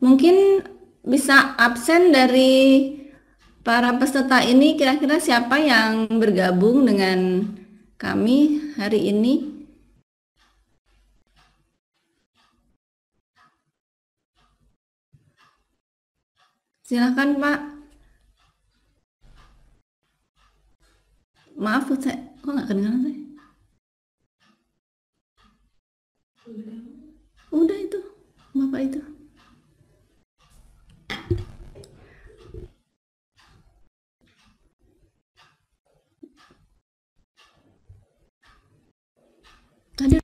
Mungkin bisa absen dari para peserta ini, kira-kira siapa yang bergabung dengan kami hari ini? Silakan Pak. Maaf, saya kok nggak kedengaran saya? Udah itu, Bapak itu. Tadi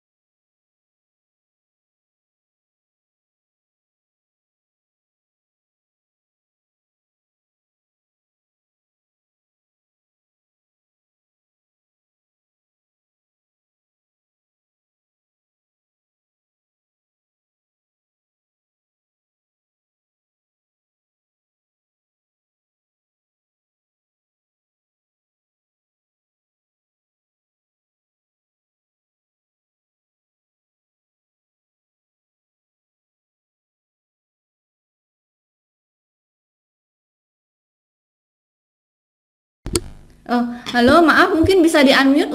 Oh, halo, maaf, mungkin bisa di-unmute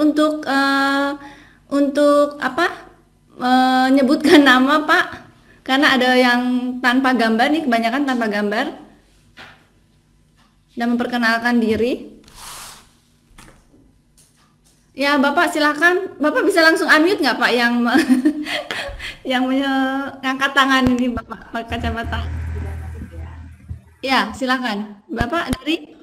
untuk apa? Menyebutkan nama, Pak. Karena ada yang tanpa gambar nih, kebanyakan tanpa gambar dan memperkenalkan diri. Ya, Bapak silakan. Bapak bisa langsung unmute nggak, Pak, yang yang mengangkat tangan ini, Bapak pakai kacamata. Ya, silakan. Bapak dari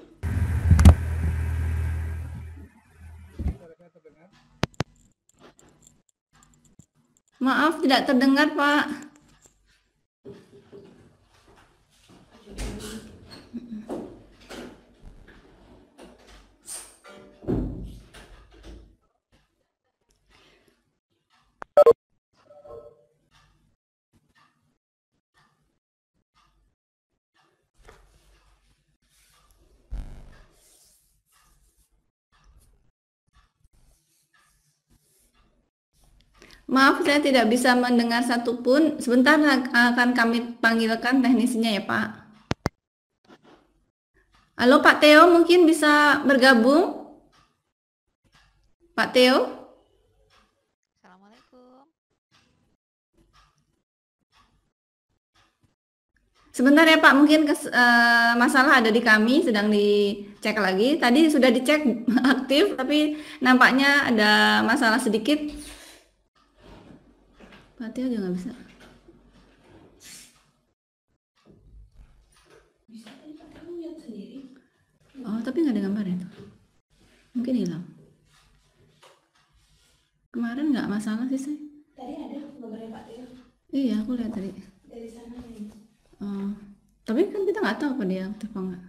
Maaf, tidak terdengar, Pak. Maaf, saya tidak bisa mendengar satupun. Sebentar akan kami panggilkan teknisinya ya, Pak. Halo, Pak Theo, mungkin bisa bergabung? Pak Theo? Assalamualaikum. Sebentar ya, Pak. Mungkin masalah ada di kami, sedang dicek lagi. Tadi sudah dicek aktif, tapi nampaknya ada masalah sedikit. Pak Theo juga nggak bisa. Oh, tapi nggak ada gambar itu. Mungkin hilang. Kemarin nggak masalah sih saya. Tadi ada gambarnya Pak Tio Iya, aku lihat tadi. dari sana nih. Oh, tapi kan kita nggak tahu apa dia aktif apa nggak.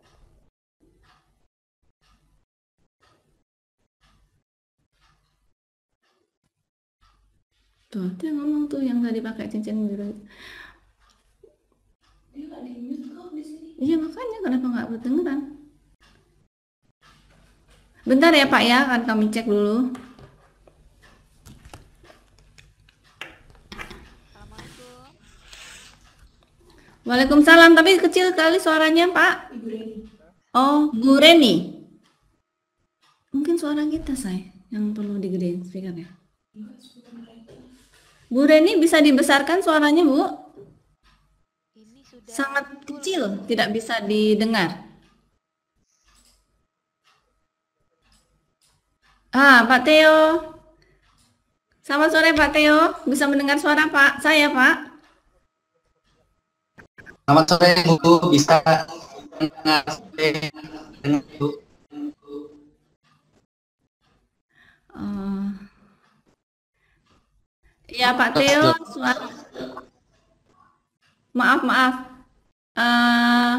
Tuh, dia ngomong tuh yang tadi pakai cincin biru itu. Dia nggak di mute kok di sini. Iya, makanya kenapa nggak kedengeran? Bentar ya Pak ya, akan kami cek dulu. Assalamualaikum. Waalaikumsalam, tapi kecil kali suaranya Pak. Ibu Reni. Oh, Bu Reni. Mungkin suara kita saya yang perlu digedein speakernya. Enggak, sebentar mereka. Bu Reni bisa dibesarkan suaranya Bu? Ini sudah Sangat full. kecil, tidak bisa didengar. Pak Theo. Selamat sore Pak Theo. Bisa mendengar suara Pak saya Pak? Selamat sore Bu, bisa dengar Bu? Ya Pak Theo, suara. Maaf. Eh,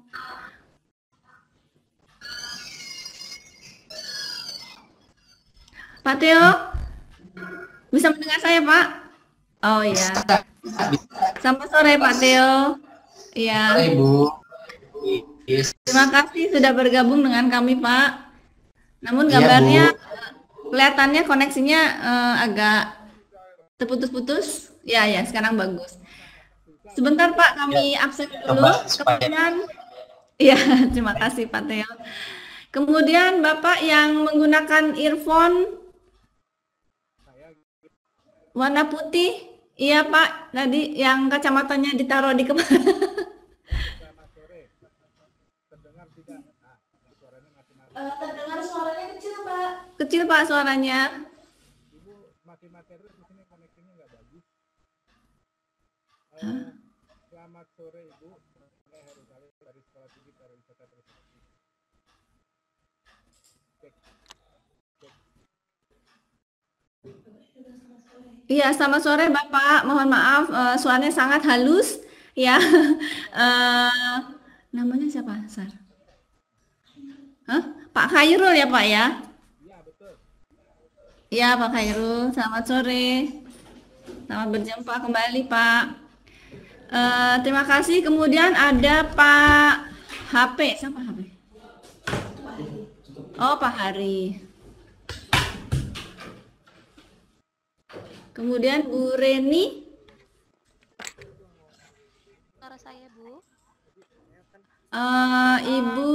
Pak Theo, bisa mendengar saya Pak? Oh iya. Selamat sore Pak Theo. Iya. Sore Bu. Yes. Terima kasih sudah bergabung dengan kami Pak. Namun Iya, gambarnya Bu. kelihatannya koneksinya agak terputus-putus. Ya, sekarang bagus. Sebentar Pak, Ya, kami absen dulu. coba supaya Kemudian, ya terima kasih Pak Teo. Kemudian Bapak yang menggunakan earphone warna putih, iya Pak. Tadi yang kacamatanya ditaruh di kepala. Terdengar suaranya kecil, Pak. Kecil Pak suaranya. Hah? Iya, selamat sore Bapak. Mohon maaf, suaranya sangat halus. Ya, Eh, namanya siapa, Sar? Hah? Pak Khairul ya Pak ya? Iya Pak Khairul, selamat sore. Selamat berjumpa kembali Pak. Terima kasih. Kemudian ada Pak HP. Siapa HP? Oh, Pak Hari. Kemudian Bu Reni. Suara saya, Bu. Ibu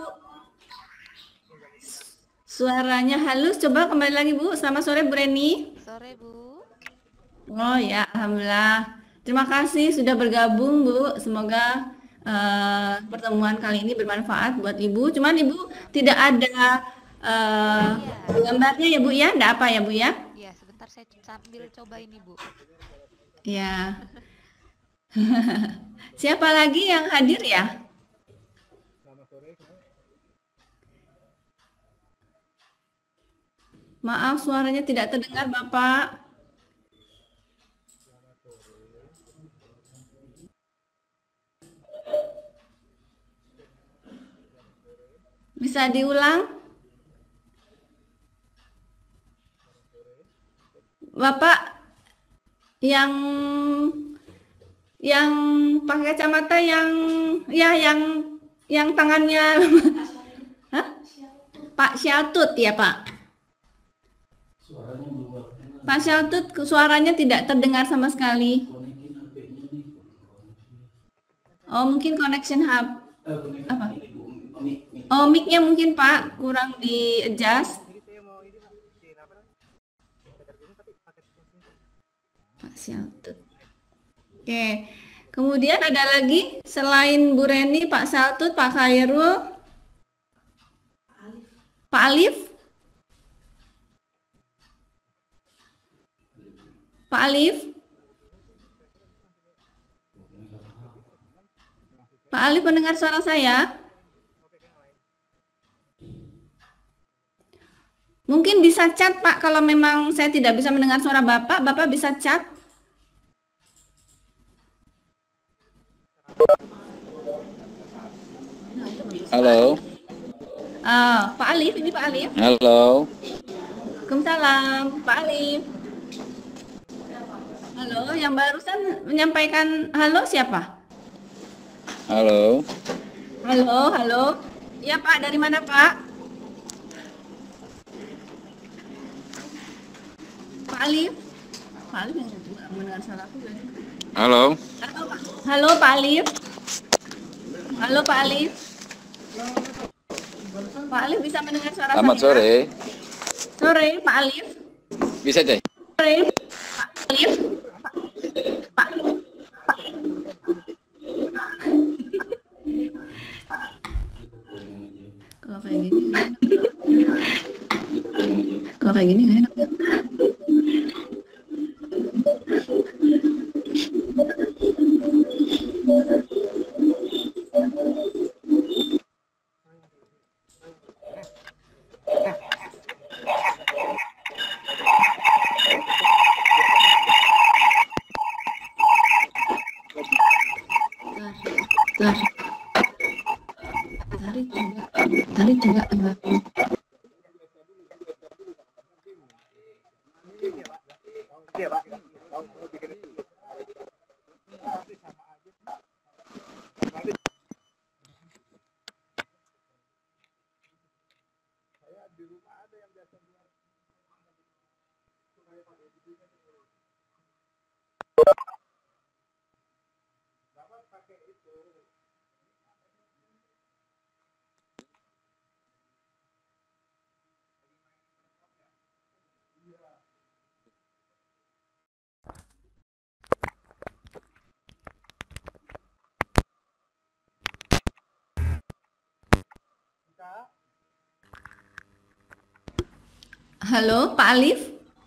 suaranya halus. Coba kembali lagi Bu. Selamat sore Bu Reni. Sore, Bu. Oh ya, alhamdulillah. Terima kasih sudah bergabung Bu. Semoga pertemuan kali ini bermanfaat buat Ibu. Cuman Ibu tidak ada gambarnya ya Bu ya? Tidak apa ya Bu ya? Iya, sebentar saya sambil coba ini, Bu. Ya. Siapa lagi yang hadir ya? Maaf, suaranya tidak terdengar, Bapak. Bisa diulang? Bapak yang pakai kacamata yang tangannya Hah? Pak Syatut ya, Pak. Pak Syatut suaranya tidak terdengar sama sekali. Oh, mungkin connection hub. Apa? Oh, mic-nya mungkin Pak kurang di adjust. Pak Syatut. Oke. Kemudian ada lagi selain Bu Reni, Pak Syatut, Pak Khairul, Pak Alif. Pak Alif. Pak Alif mendengar suara saya? Mungkin bisa chat Pak, kalau memang saya tidak bisa mendengar suara Bapak, Bapak bisa chat. Halo. Pak Alif, ini Pak Alif. Halo. Waalaikumsalam, Pak Alif. Halo, yang barusan menyampaikan halo siapa? Halo. Halo, halo. Ya Pak, dari mana Pak? Pak Alif. Pak Alif yang nggak mendengar suara aku berarti. Halo. Halo, Pak. Halo Pak Alif. Halo Pak Alif. Pak Alif bisa mendengar suara Selamat saya? sore. Sore, Pak Alif. Bisa deh. Sore, Pak Alif. Pak. Kalau kayak gini nggak enak. Kalau kayak gini nggak enak ya. Bentar. Tarik coba. Halo, Pak Alif.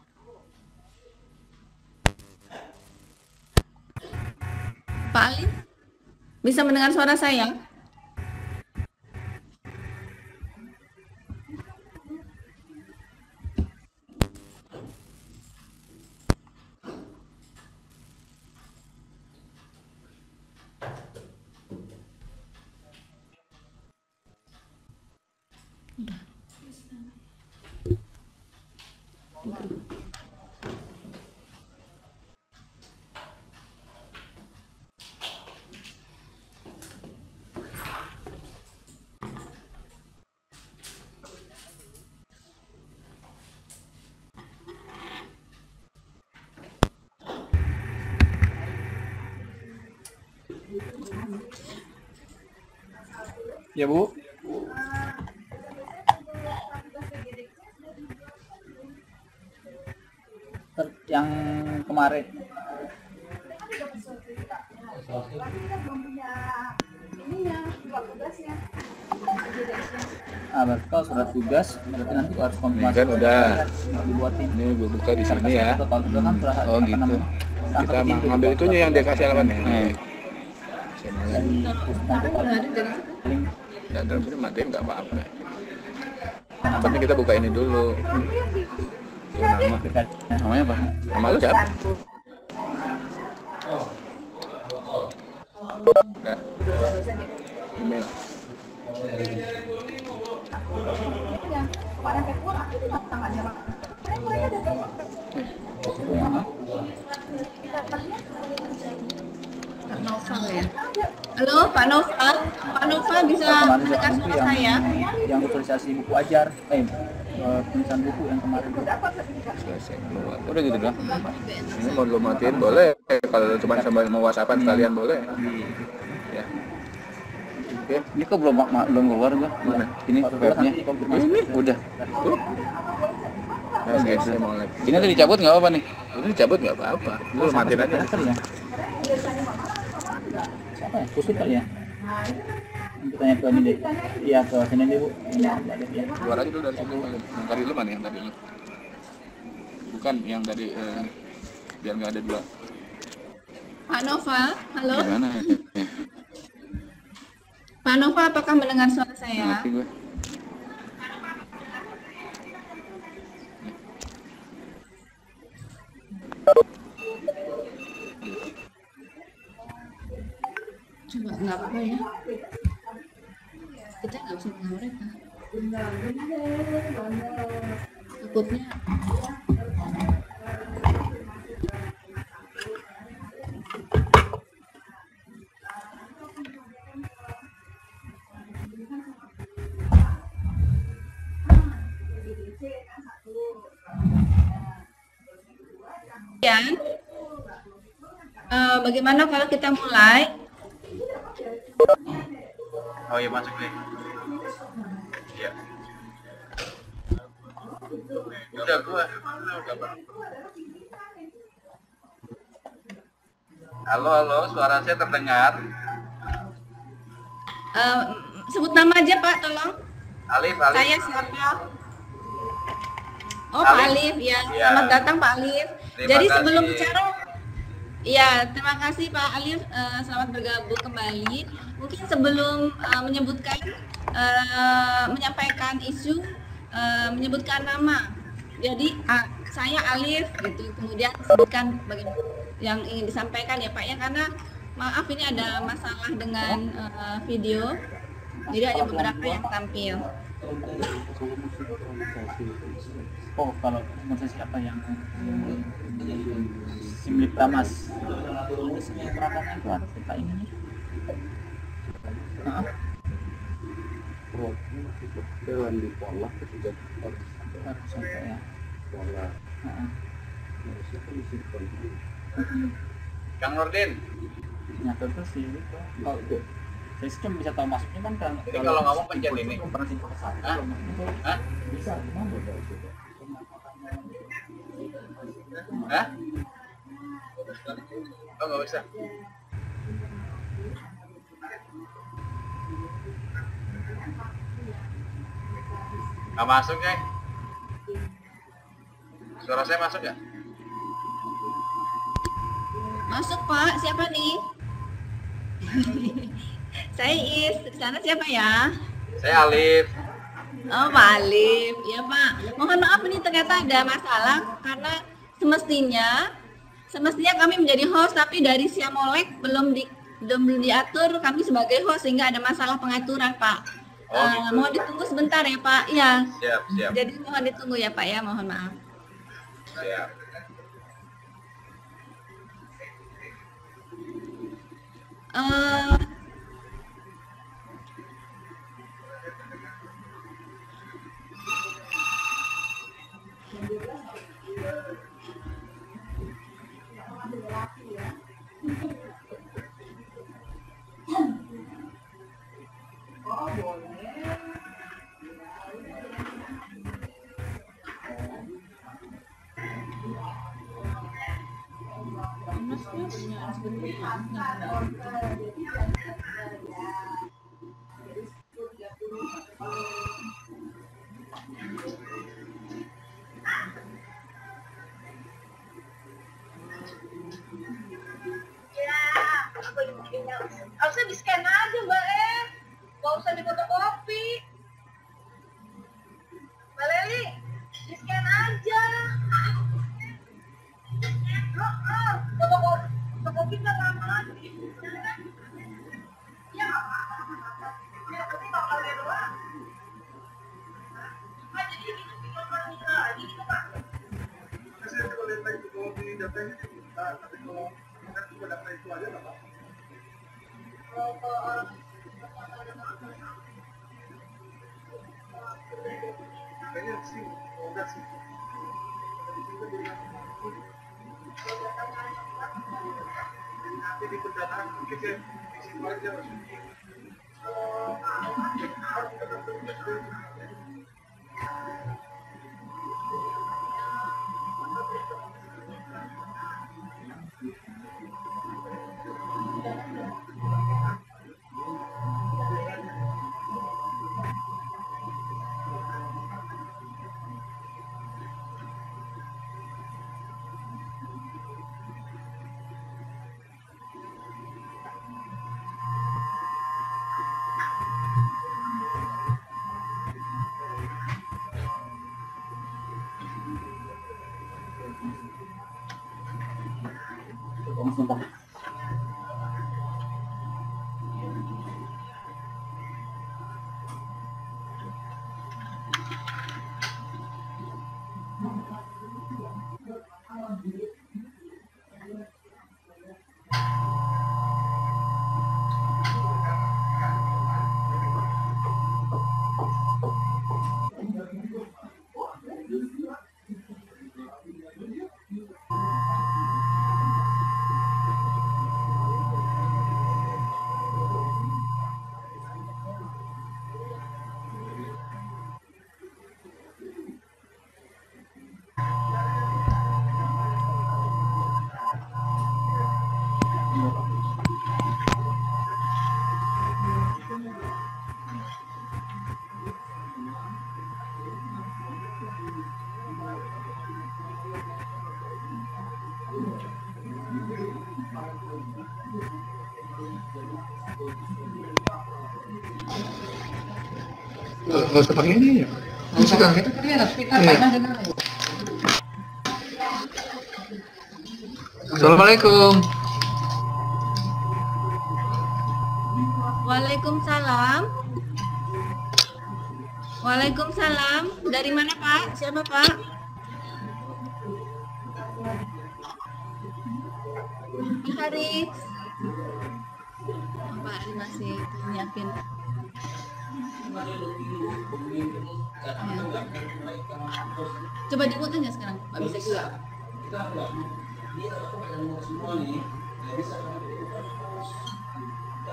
Pak Alif, bisa mendengar suara saya? Ya Bu. Yang kemarin. Berarti kalau surat tugas, berarti nanti harus Ini konfirmasi. kan udah. Dibuatin. Ini buka di sini ya. Kalau itu kan sudah Oh apa gitu. namanya, Kita sampai itu ngambil juga. itunya yang dia kasih alamatnya. Dari nanti kalau Ada dari situ. link Dan dalam sini matiin nggak apa-apa. Yang penting kita buka ini dulu. Itu nama. namanya apa? Nama lu siapa? Enggak. Email. Pak Noval ya. Halo, Pak Noval. Pak Noval bisa Kemarin mendengar itu suara saya? yang sosialisasi buku ajar, tulisan buku yang kemarin itu. Selesai keluar. Udah gitu doang. Ini mau lu matiin boleh. Kalau cuma sambil mau WhatsAppan sekalian boleh. Ya. Oke. Ini kok belum keluar gua. Mana? Ini webnya. Ini udah. Tuh. Nah, guys, saya mau live. Ini tuh dicabut nggak apa nih? Ini dicabut nggak apa-apa. Lu matiin aja. Ya. Siapa ya? Kusut kali ya? Kita tanya ke ini deh. Iya ke sini deh Bu. Ini ada ya. Keluar aja dulu dari situ. Yang tadi lu mana yang tadi lu? Bukan yang tadi biar nggak ada dua. Pak Noval, halo. Gimana? Pak Noval, apakah mendengar suara saya? Ngerti gue. Coba nggak apa-apa ya. Kita nggak bisa mendengar mereka. Takutnya Kemudian, bagaimana kalau kita mulai? Oh iya masuk deh. Iya. Udah gua. Halo, suara saya terdengar. Sebut nama aja Pak, tolong. Alif. Saya siapa? Oh Pak Alif, ya. Ya. Selamat datang Pak Alif. Terima Jadi kasih. sebelum bicara, ya terima kasih Pak Alif. Selamat bergabung kembali. Mungkin sebelum menyampaikan isu, menyebutkan nama. Jadi saya Alif, gitu. Kemudian sebutkan bagaimana yang ingin disampaikan ya Pak ya, karena maaf ini ada masalah dengan video. Jadi hanya beberapa yang tampil. Oh, kalau organisasi apa yang milik Pramas? Ini perangkatnya itu ada kita ini. Jalan di pola ketika Harus sampai ya. Kang Nurdin, Ngatur terus sih gitu. Kalau saya sih cuma bisa tahu masuknya kan Jadi kalau ngomong pencet ini. operasi pasar. Hah? Hah? Bisa, gimana? Hah? Oh nggak bisa. Nggak masuk ya? Suara saya masuk ya? Masuk Pak, siapa nih? Saya Is, di sana siapa ya? Saya Alif. Oh Pak Alif, ya Pak. Mohon maaf ini ternyata ada masalah karena semestinya kami menjadi host tapi dari Siamolek belum diatur kami sebagai host sehingga ada masalah pengaturan Pak. Oh, gitu. Mohon ditunggu sebentar ya Pak. Ya. Siap, siap. Jadi mohon ditunggu ya Pak ya, mohon maaf. Siap. Eh, Harusnya di scan aja Mbak nggak usah di fotokopi. Mbak Leli, di scan aja. Fotokopi nggak lama lagi. Ya nggak apa-apa. Ya tapi bakal doang. Ah jadi gitu bikin orang lagi gitu Pak. Saya kalau lihat lagi kalau di datanya kita tapi kalau kita cuma data itu aja nggak apa-apa. Kayaknya sih, enggak sih. Nanti di pendanaan mungkin ya di situ aja maksudnya. Tunggu sebentar. Nggak usah pakai ini ya. Nggak usah pakai itu kalian harus kita tanya dengan Assalamualaikum. Waalaikumsalam. Waalaikumsalam. Dari mana Pak? Siapa Pak? Pak Haris. Pak Haris masih nyiapin. Coba diikutin ya sekarang. Pak bisa juga.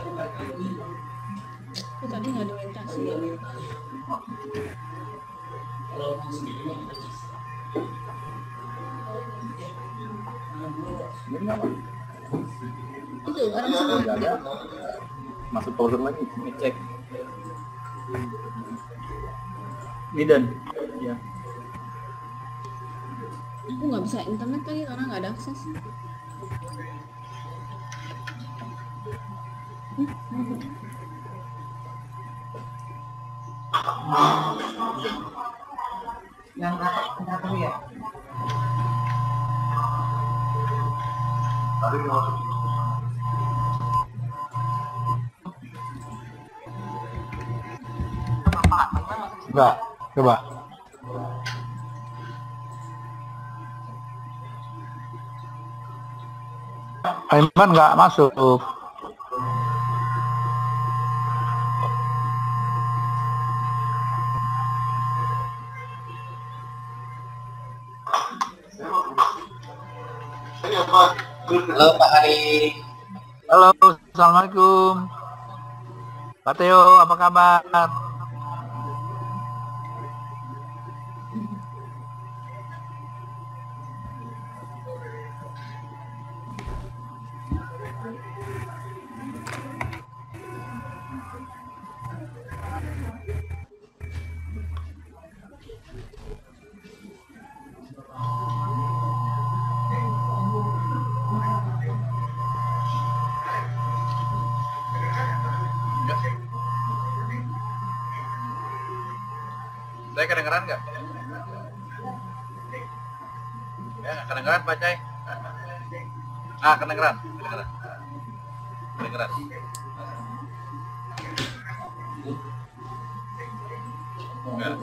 Aku tadi nggak dokumentasi. Ini kenapa? Itu orang Nggak semua. ada. Masuk browser lagi, ngecek. Midan. Ya. Aku nggak bisa internet kali karena nggak ada akses. Yang apa ya? Tadi nggak masuk. Enggak, coba. Aiman nggak masuk. Halo Pak Hari. Halo, assalamualaikum. Pak Teo, apa kabar? Saya kedengeran nggak? Ya, nggak kedengeran Pak Cai? Kedengeran. Kedengeran. Enggak.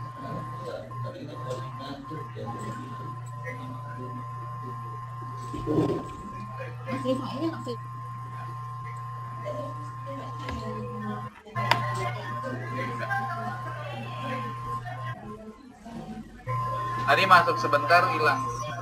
Mas Rifainya nggak fit. Tadi masuk sebentar hilang.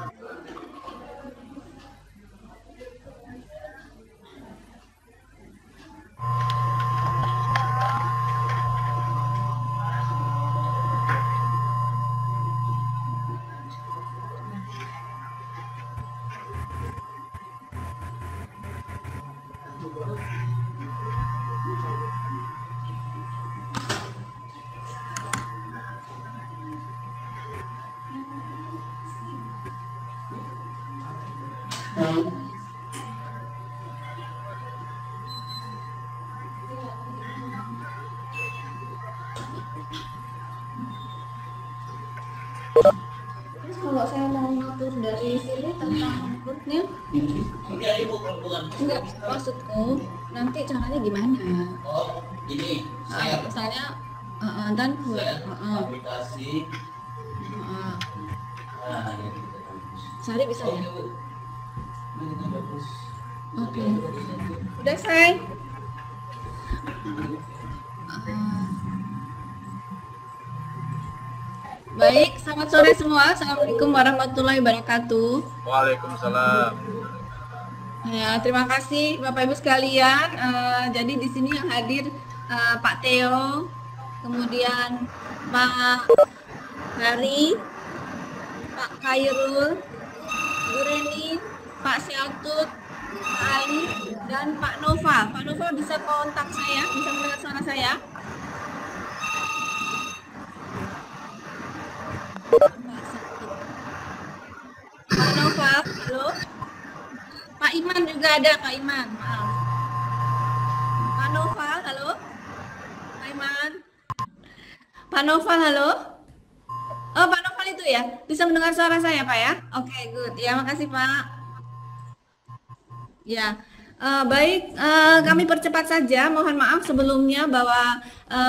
Terus kalau saya mau ngatur dari sini tentang grupnya, enggak maksudku nanti caranya gimana? Oh, ini saya Misalnya dan aplikasi. Nah, ya kita bagus. Sari bisa ya? Nah, kita bagus. Oke. Udah say. Baik, selamat sore semua. Assalamualaikum warahmatullahi wabarakatuh. Waalaikumsalam. Ya, terima kasih Bapak Ibu sekalian. Jadi di sini yang hadir Pak Teo, kemudian Pak Hari, Pak Khairul, Bu Reni, Pak Syatut, Pak Ali, dan Pak Nova. Pak Nova bisa kontak saya, bisa mendengar suara saya. Pak Nova, halo. Pak Iman juga ada, Pak Iman. Maaf. Pak Nova, halo. Pak Iman. Pak Nova, halo. Oh, Pak Nova itu ya. Bisa mendengar suara saya, Pak ya? Oke, good. Ya, makasih, Pak. Ya. Baik, kami percepat saja. Mohon maaf sebelumnya bahwa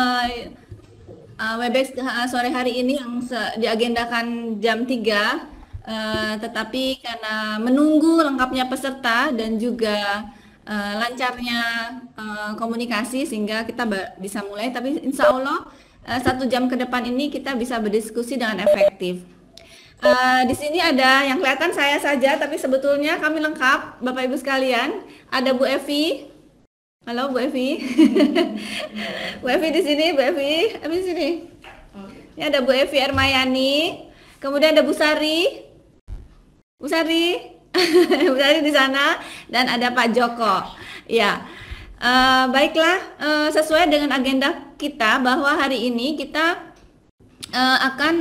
Webex sore hari ini yang diagendakan jam 3, tetapi karena menunggu lengkapnya peserta dan juga lancarnya komunikasi sehingga kita bisa mulai. Tapi insya Allah 1 jam ke depan ini kita bisa berdiskusi dengan efektif. Di sini ada yang kelihatan saya saja, tapi sebetulnya kami lengkap, Bapak Ibu sekalian. Ada Bu Evi, Halo Bu Evi. Bu Evi di sini, Bu Evi. Evi di sini. Ini ada Bu Evi Ermayani. Kemudian ada Bu Sari. Bu Sari. Bu Sari di sana dan ada Pak Joko. Ya. Baiklah, sesuai dengan agenda kita bahwa hari ini kita akan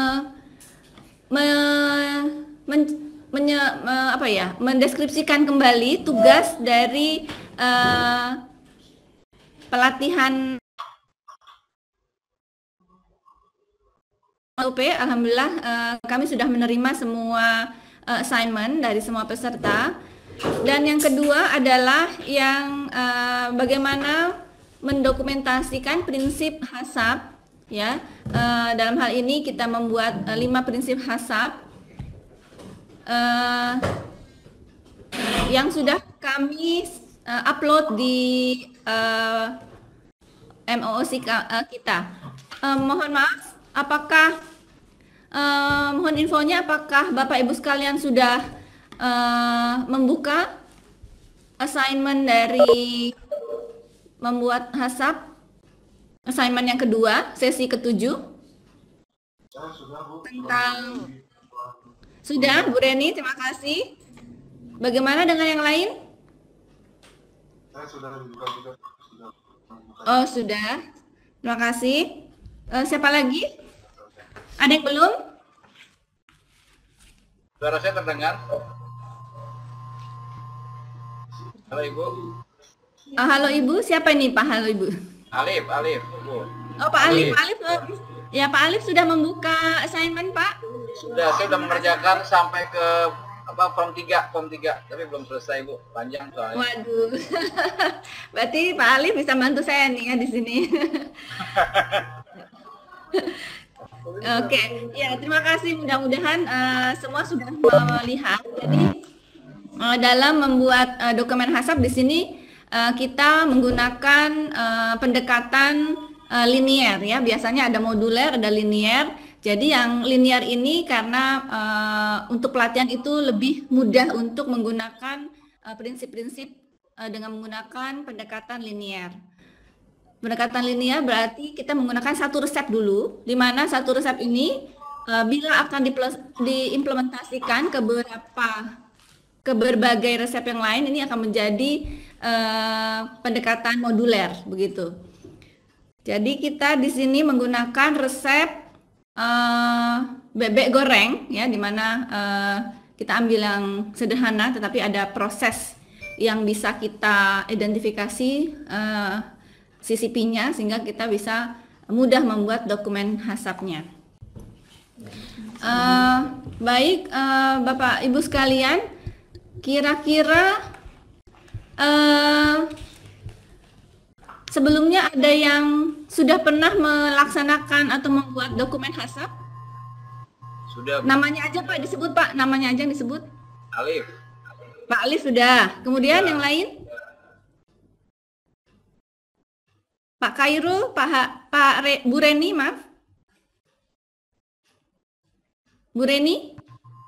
mendeskripsikan kembali tugas dari pelatihan OP. Alhamdulillah kami sudah menerima semua assignment dari semua peserta. Dan yang kedua adalah yang bagaimana mendokumentasikan prinsip HACCP, ya. Dalam hal ini kita membuat 5 prinsip HACCP yang sudah kami upload di MOOC kita. Mohon maaf, apakah mohon infonya apakah Bapak Ibu sekalian sudah membuka assignment dari membuat HACCP, assignment yang kedua, sesi ke-7 tentang sudah Bu Reni, terima kasih. Bagaimana dengan yang lain? Oh sudah, terima kasih. Siapa lagi? Ada yang belum? Suara saya terdengar? Halo Ibu. Halo Ibu, siapa ini Pak? Halo Ibu. Alif, Bu. Oh Pak Alif, ya Pak Alif sudah membuka assignment Pak? Sudah, saya sudah mengerjakan sampai ke form 3, tapi belum selesai Bu, panjang soalnya. Waduh, berarti Pak Alif bisa bantu saya nih ya di sini. Oke, ya terima kasih. Mudah-mudahan semua sudah melihat. Jadi dalam membuat dokumen HACCP di sini kita menggunakan pendekatan linier ya. Biasanya ada moduler, ada linier. Jadi yang linier ini karena untuk pelatihan itu lebih mudah untuk menggunakan prinsip-prinsip dengan menggunakan pendekatan linier. Pendekatan linier berarti kita menggunakan satu resep dulu, di mana satu resep ini bila akan diimplementasikan ke berbagai resep yang lain, ini akan menjadi pendekatan moduler begitu. Jadi kita di sini menggunakan resep bebek goreng ya, di mana kita ambil yang sederhana tetapi ada proses yang bisa kita identifikasi CCP-nya sehingga kita bisa mudah membuat dokumen HACCP-nya. Baik, Bapak Ibu sekalian, kira-kira sebelumnya ada yang sudah pernah melaksanakan atau membuat dokumen HACCP? Sudah. Namanya aja Pak disebut Pak, namanya aja yang disebut. Alif. Pak Alif sudah. Kemudian yang lain? Pak Khairul, Bu Reni, maaf. Bu Reni?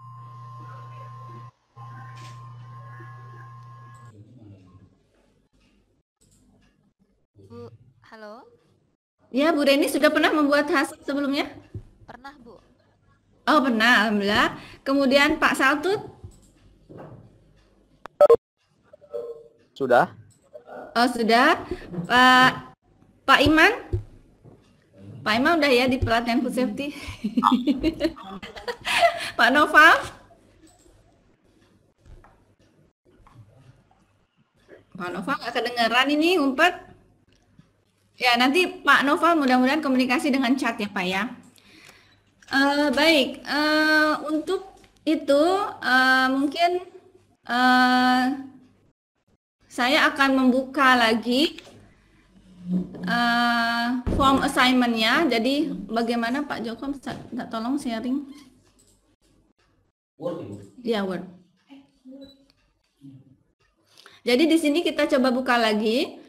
Bu, halo? Ya, Bu Reni sudah pernah membuat HACCP sebelumnya? Pernah, Bu. Oh, pernah, alhamdulillah. Kemudian Pak Saltut? Sudah. Oh, sudah. Pak Iman? Pak Iman udah ya di pelatihan food safety. Pak Noval? Pak Noval nggak kedengeran ini, ngumpet. Ya, nanti Pak Noval mudah-mudahan komunikasi dengan chat ya Pak ya. Baik, untuk itu mungkin saya akan membuka lagi form assignment-nya. Jadi bagaimana Pak Joko, tolong sharing. Word, Ibu. Ya, Word. Jadi di sini kita coba buka lagi.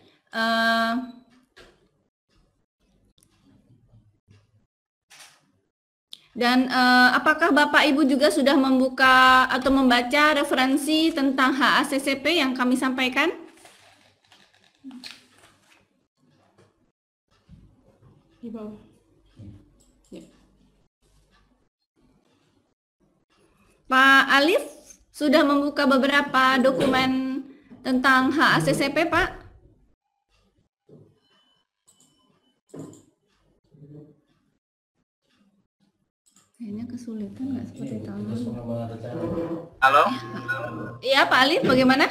Dan apakah Bapak Ibu juga sudah membuka atau membaca referensi tentang HACCP yang kami sampaikan? Di bawah. Ya. Pak Alif sudah membuka beberapa dokumen tentang HACCP, Pak? Kayaknya kesulitan nggak seperti tahun lalu. Halo? Iya, Pak Alif, bagaimana?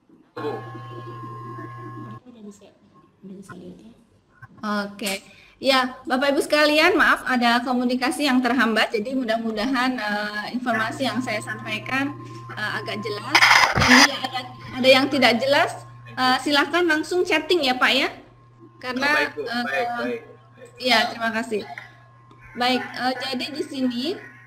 Oke, ya Bapak Ibu sekalian, maaf ada komunikasi yang terhambat, jadi mudah-mudahan informasi yang saya sampaikan agak jelas. Jadi ada yang tidak jelas, silahkan langsung chatting ya Pak ya, karena Baik. ya terima kasih. Baik, jadi di sini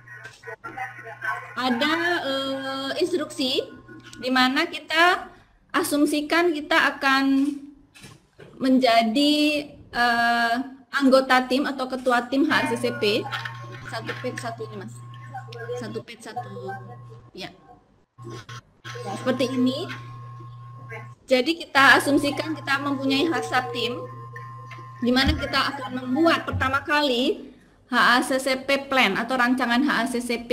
ada instruksi di mana kita asumsikan kita akan menjadi anggota tim atau ketua tim HACCP. Satu page satu ini Mas. Satu page satu. Ya. Seperti ini. Jadi kita asumsikan kita mempunyai HACCP tim, di mana kita akan membuat pertama kali HACCP plan atau rancangan HACCP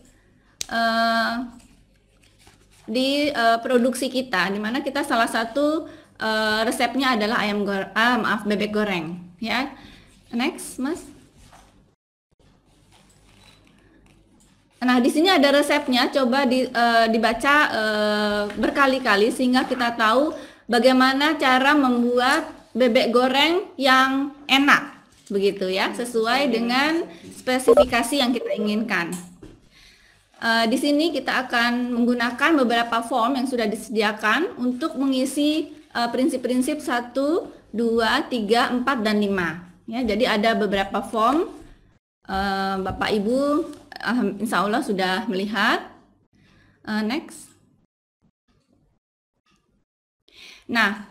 di produksi kita, di mana kita salah satu resepnya adalah bebek goreng ya. Next Mas. Nah di sini ada resepnya, coba dibaca berkali-kali sehingga kita tahu bagaimana cara membuat bebek goreng yang enak begitu ya, sesuai dengan spesifikasi yang kita inginkan. Di sini kita akan menggunakan beberapa form yang sudah disediakan untuk mengisi prinsip-prinsip 1, 2, 3, 4, dan 5. Ya, jadi ada beberapa form, Bapak Ibu insya Allah sudah melihat. Next. Nah,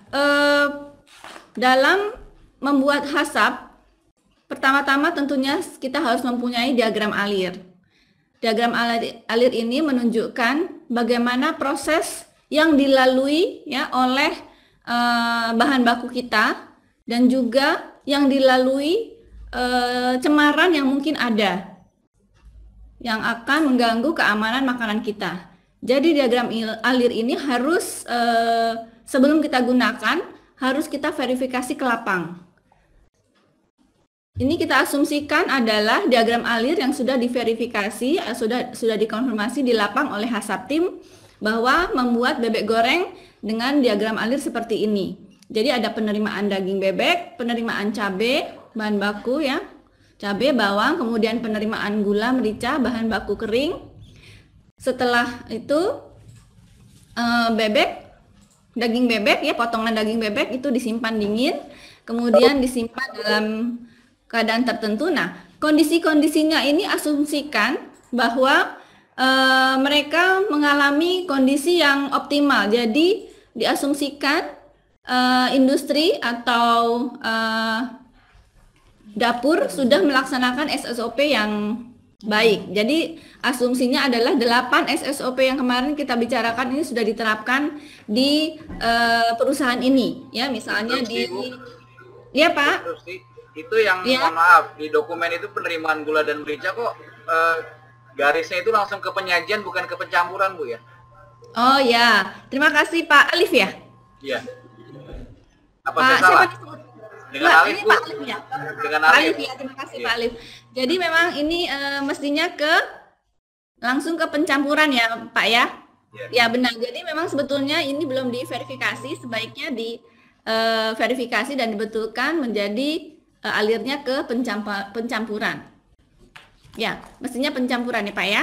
dalam membuat HACCP, pertama-tama tentunya kita harus mempunyai diagram alir. Diagram alir ini menunjukkan bagaimana proses yang dilalui ya oleh bahan baku kita dan juga yang dilalui cemaran yang mungkin ada yang akan mengganggu keamanan makanan kita. Jadi diagram alir ini harus sebelum kita gunakan harus kita verifikasi ke lapang. Ini kita asumsikan adalah diagram alir yang sudah diverifikasi, sudah dikonfirmasi di lapang oleh HACCP tim bahwa membuat bebek goreng dengan diagram alir seperti ini. Jadi ada penerimaan daging bebek, penerimaan cabai, bahan baku ya, cabai, bawang, kemudian penerimaan gula, merica, bahan baku kering. Setelah itu daging bebek ya, potongan daging bebek itu disimpan dingin, kemudian disimpan dalam keadaan tertentu. Nah, kondisi-kondisinya ini asumsikan bahwa mereka mengalami kondisi yang optimal. Jadi diasumsikan industri atau dapur sudah melaksanakan SOP yang baik. Jadi asumsinya adalah 8 SOP yang kemarin kita bicarakan ini sudah diterapkan di perusahaan ini. Ya, misalnya ya Pak. Itu yang mohon maaf, di dokumen itu penerimaan gula dan merica kok garisnya itu langsung ke penyajian bukan ke pencampuran Bu ya? Oh ya, terima kasih Pak Alif ya. Iya. Apa Pak, saya salah? Dengan Alif Bu. Pak Alif ya. Dengan Pak Alif. Alif ya, terima kasih Pak Alif. Jadi memang ini mestinya langsung ke pencampuran ya Pak ya. Ya benar. Jadi memang sebetulnya ini belum diverifikasi, sebaiknya diverifikasi dan dibetulkan menjadi alirnya ke pencampuran. Ya, mestinya pencampuran ya Pak ya.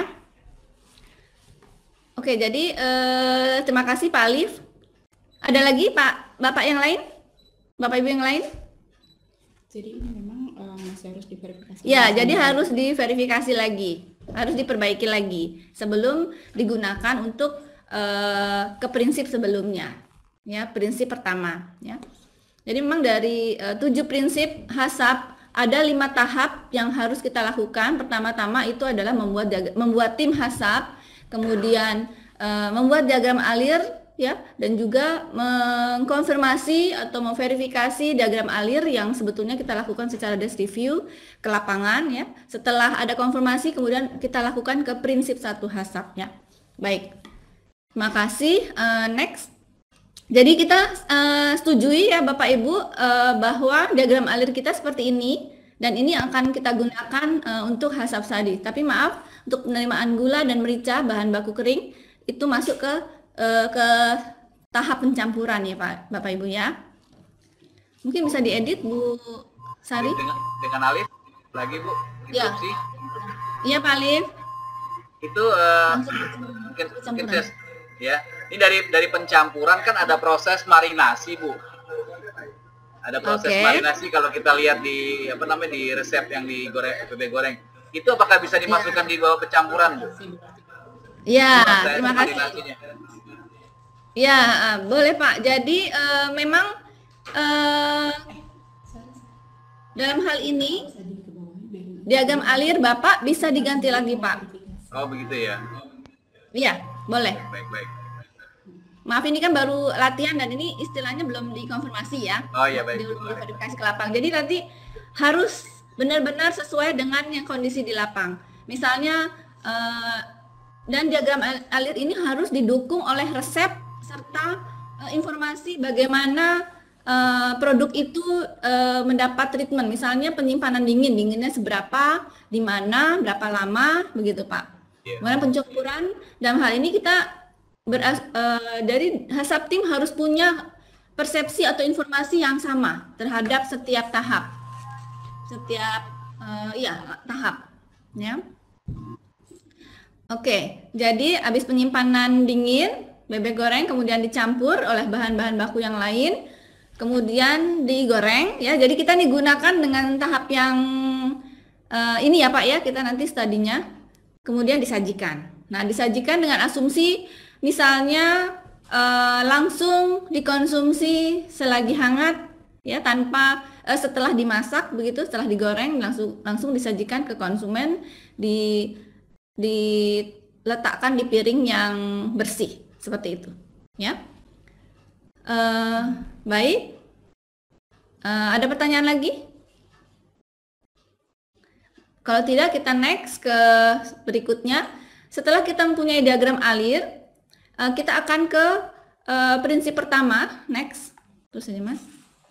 Oke, jadi terima kasih Pak Alif. Ada lagi Bapak yang lain? Bapak Ibu yang lain? Jadi ini memang masih harus diverifikasi. Ya, jadi harus diverifikasi lagi, harus diperbaiki lagi sebelum digunakan untuk ke prinsip sebelumnya. Ya, prinsip pertama. Ya. Jadi memang dari 7 prinsip HACCP ada 5 tahap yang harus kita lakukan. Pertama-tama itu adalah membuat tim HACCP, kemudian membuat diagram alir ya, dan juga mengkonfirmasi atau memverifikasi diagram alir yang sebetulnya kita lakukan secara desk review ke lapangan ya. Setelah ada konfirmasi kemudian kita lakukan ke prinsip 1 HACCP ya. Baik. Terima kasih. Next. Jadi kita setujui ya Bapak Ibu bahwa diagram alir kita seperti ini dan ini akan kita gunakan untuk HACCP tadi. Tapi maaf, untuk penerimaan gula dan merica bahan baku kering itu masuk ke tahap pencampuran ya Pak, Bapak Ibu ya. Mungkin bisa diedit Bu Sari. Dengan Alif lagi Bu, Ya. instruksi. Iya Pak Alif. Itu Langsung mungkin pencampuran. tes ya. Ini dari pencampuran kan ada proses marinasi Bu. Ada proses Oke. marinasi kalau kita lihat di di resep yang digoreng bebek goreng. Itu apakah bisa dimasukkan di bawah pencampuran Bu? Ya, Proses terima kasih. marinasinya. Ya, boleh Pak. Jadi memang dalam hal ini diagram alir Bapak bisa diganti lagi Pak. Oh begitu ya. Iya, boleh. Baik. Maaf ini kan baru latihan dan ini istilahnya belum dikonfirmasi ya. Oh iya baik. Belum diverifikasi ke lapang. Jadi nanti harus benar-benar sesuai dengan yang kondisi di lapang. Misalnya dan diagram alir ini harus didukung oleh resep serta informasi bagaimana produk itu mendapat treatment. Misalnya penyimpanan dinginnya seberapa, di mana, berapa lama, begitu Pak. Kemudian pencampuran dalam hal ini kita dari HACCP tim harus punya persepsi atau informasi yang sama terhadap setiap tahap, tahap, ya. Oke, jadi habis penyimpanan dingin bebek goreng kemudian dicampur oleh bahan-bahan baku yang lain, kemudian digoreng, ya. Jadi kita digunakan dengan tahap yang ini ya Pak ya, kita nanti studinya, kemudian disajikan. Nah, disajikan dengan asumsi misalnya langsung dikonsumsi selagi hangat ya, tanpa setelah dimasak begitu, setelah digoreng langsung disajikan ke konsumen, diletakkan di piring yang bersih seperti itu ya. Baik, ada pertanyaan lagi? Kalau tidak kita next ke berikutnya. Setelah kita mempunyai diagram alir, kita akan ke prinsip pertama. Next, terus aja Mas.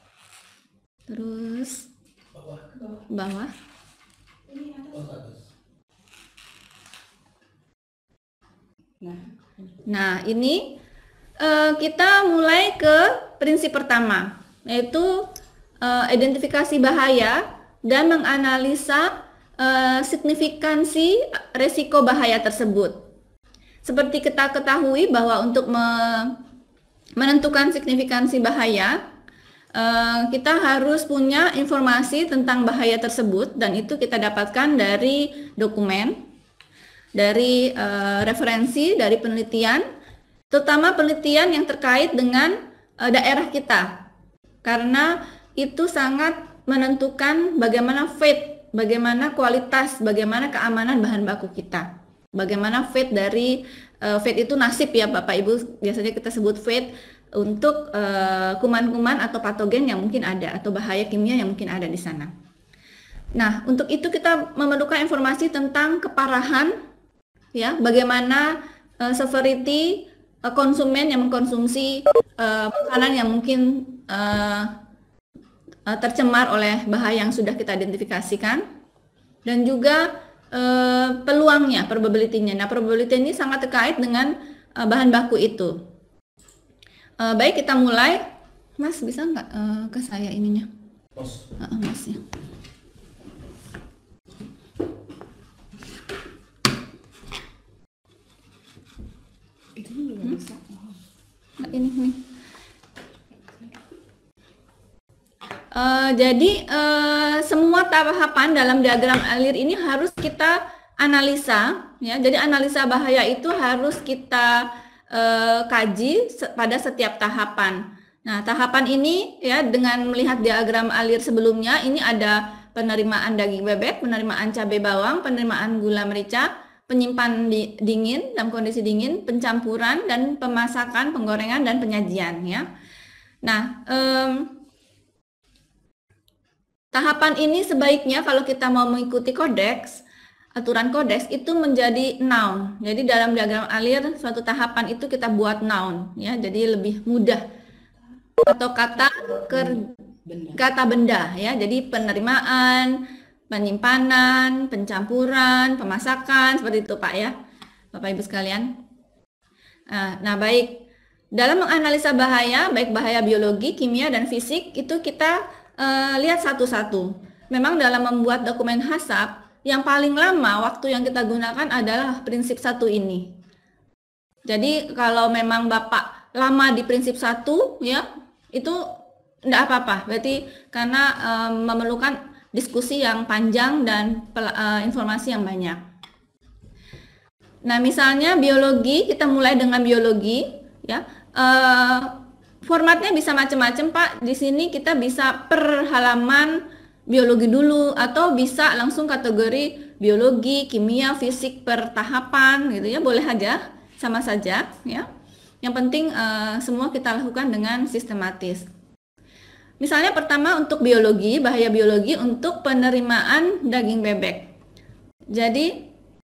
Terus bawah. Nah, ini kita mulai ke prinsip pertama, yaitu identifikasi bahaya dan menganalisa signifikansi resiko bahaya tersebut. Seperti kita ketahui bahwa untuk menentukan signifikansi bahaya, kita harus punya informasi tentang bahaya tersebut, dan itu kita dapatkan dari dokumen, dari referensi, dari penelitian, terutama penelitian yang terkait dengan daerah kita, karena itu sangat menentukan bagaimana fate, bagaimana kualitas, bagaimana keamanan bahan baku kita, bagaimana fate dari fate itu nasib ya Bapak Ibu, biasanya kita sebut fate untuk kuman-kuman atau patogen yang mungkin ada atau bahaya kimia yang mungkin ada di sana. Nah, untuk itu kita memerlukan informasi tentang keparahan ya, bagaimana severity konsumen yang mengkonsumsi makanan yang mungkin tercemar oleh bahaya yang sudah kita identifikasikan, dan juga peluangnya, probability-nya. Nah, probability ini sangat terkait dengan bahan baku itu. Baik, kita mulai. Mas, bisa nggak ke saya ininya? Mas ya. Ini nih. Jadi semua tahapan dalam diagram alir ini harus kita analisa ya. Jadi analisa bahaya itu harus kita kaji pada setiap tahapan. Nah, tahapan ini ya, dengan melihat diagram alir sebelumnya, ini ada penerimaan daging bebek, penerimaan cabai bawang, penerimaan gula merica, penyimpan dingin dalam kondisi dingin, pencampuran dan pemasakan, penggorengan dan penyajian ya. Nah, tahapan ini sebaiknya kalau kita mau mengikuti kodeks, aturan kodeks itu menjadi noun. Jadi dalam diagram alir suatu tahapan itu kita buat noun ya. Jadi lebih mudah. Atau kata benda ya. Jadi penerimaan, penyimpanan, pencampuran, pemasakan seperti itu Pak ya. Bapak Ibu sekalian. Nah, baik. Dalam menganalisa bahaya, baik bahaya biologi, kimia dan fisik itu kita lihat satu-satu. Memang dalam membuat dokumen HACCP yang paling lama waktu yang kita gunakan adalah prinsip 1 ini. Jadi kalau memang Bapak lama di prinsip 1 ya, itu enggak apa-apa. Berarti karena memerlukan diskusi yang panjang dan informasi yang banyak. Nah, misalnya biologi, kita mulai dengan biologi ya. Formatnya bisa macam-macam Pak. Di sini kita bisa per halaman biologi dulu atau bisa langsung kategori biologi, kimia, fisik per tahapan gitu ya, boleh aja, sama saja ya. Yang penting semua kita lakukan dengan sistematis. Misalnya pertama untuk biologi, bahaya biologi untuk penerimaan daging bebek. Jadi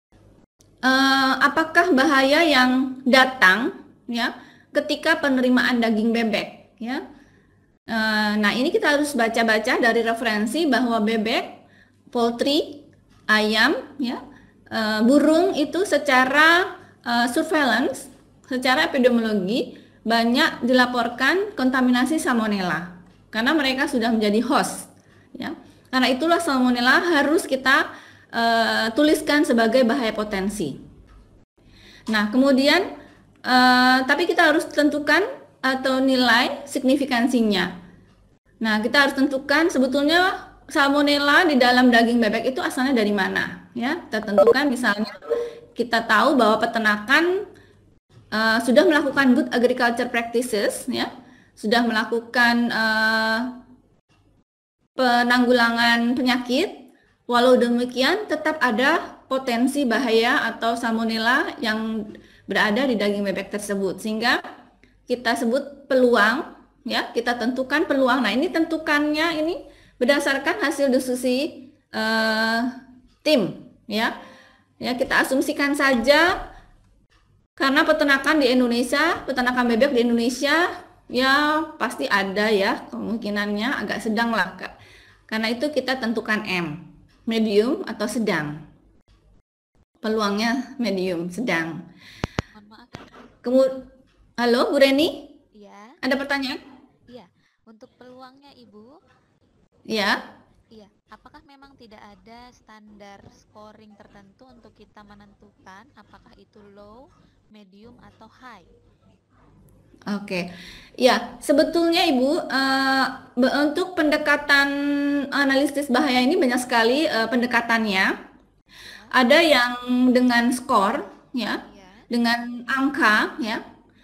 apakah bahaya yang datang ya ketika penerimaan daging bebek ya? Nah, ini kita harus baca-baca dari referensi bahwa bebek, poultry, ayam, ya, burung itu secara surveillance, secara epidemiologi banyak dilaporkan kontaminasi salmonella karena mereka sudah menjadi host. Ya. Karena itulah salmonella harus kita tuliskan sebagai bahaya potensi. Nah, kemudian tapi kita harus tentukan atau nilai signifikansinya. Nah, kita harus tentukan sebetulnya salmonella di dalam daging bebek itu asalnya dari mana, ya. Kita tentukan misalnya kita tahu bahwa peternakan sudah melakukan good agriculture practices, ya, sudah melakukan penanggulangan penyakit. Walau demikian, tetap ada potensi bahaya atau salmonella yang berada di daging bebek tersebut, sehingga kita sebut peluang, ya, kita tentukan peluang. Nah, ini tentukannya ini berdasarkan hasil diskusi tim, ya. Ya, kita asumsikan saja karena peternakan di Indonesia, peternakan bebek di Indonesia, ya pasti ada ya kemungkinannya agak sedang lah, Kak. Karena itu kita tentukan M, medium atau sedang. Peluangnya medium, sedang. Mohon maaf. Halo, Bu Reni? Iya. Ada pertanyaan? Iya. Untuk peluangnya Ibu, Ya. iya. Apakah memang tidak ada standar scoring tertentu untuk kita menentukan apakah itu low, medium, atau high? Oke. Ya, sebetulnya Ibu, untuk pendekatan analisis bahaya ini banyak sekali pendekatannya. Ada yang dengan skor, ya, dengan angka, ya.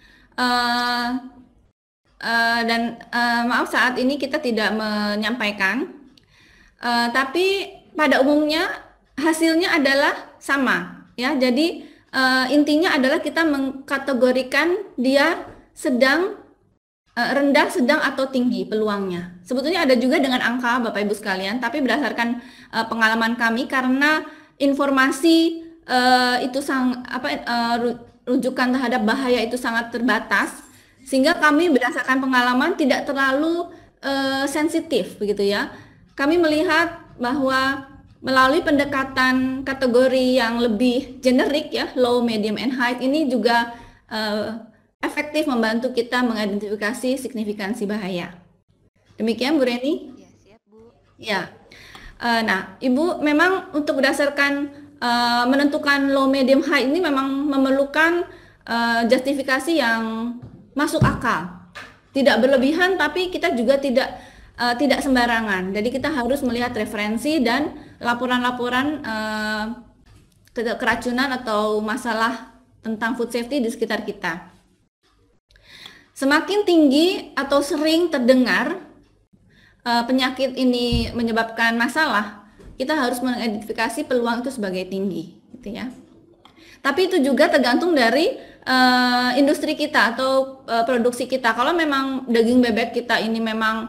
Dan maaf saat ini kita tidak menyampaikan, tapi pada umumnya hasilnya adalah sama, ya. Jadi intinya adalah kita mengkategorikan dia sedang, rendah, sedang atau tinggi peluangnya. Sebetulnya ada juga dengan angka Bapak Ibu sekalian, tapi berdasarkan pengalaman kami karena informasi itu rujukan terhadap bahaya itu sangat terbatas, sehingga kami berdasarkan pengalaman tidak terlalu sensitif begitu ya. Kami melihat bahwa melalui pendekatan kategori yang lebih generik ya, low, medium, and high, ini juga efektif membantu kita mengidentifikasi signifikansi bahaya. Demikian Bu Reni? Ya, siap Bu. Ya. Nah, Ibu memang untuk berdasarkan menentukan low, medium, high ini memang memerlukan justifikasi yang masuk akal. Tidak berlebihan, tapi kita juga tidak sembarangan. Jadi kita harus melihat referensi dan laporan-laporan keracunan atau masalah tentang food safety di sekitar kita. Semakin tinggi atau sering terdengar penyakit ini menyebabkan masalah, kita harus mengidentifikasi peluang itu sebagai tinggi, gitu ya. Tapi itu juga tergantung dari industri kita atau produksi kita. Kalau memang daging bebek kita ini memang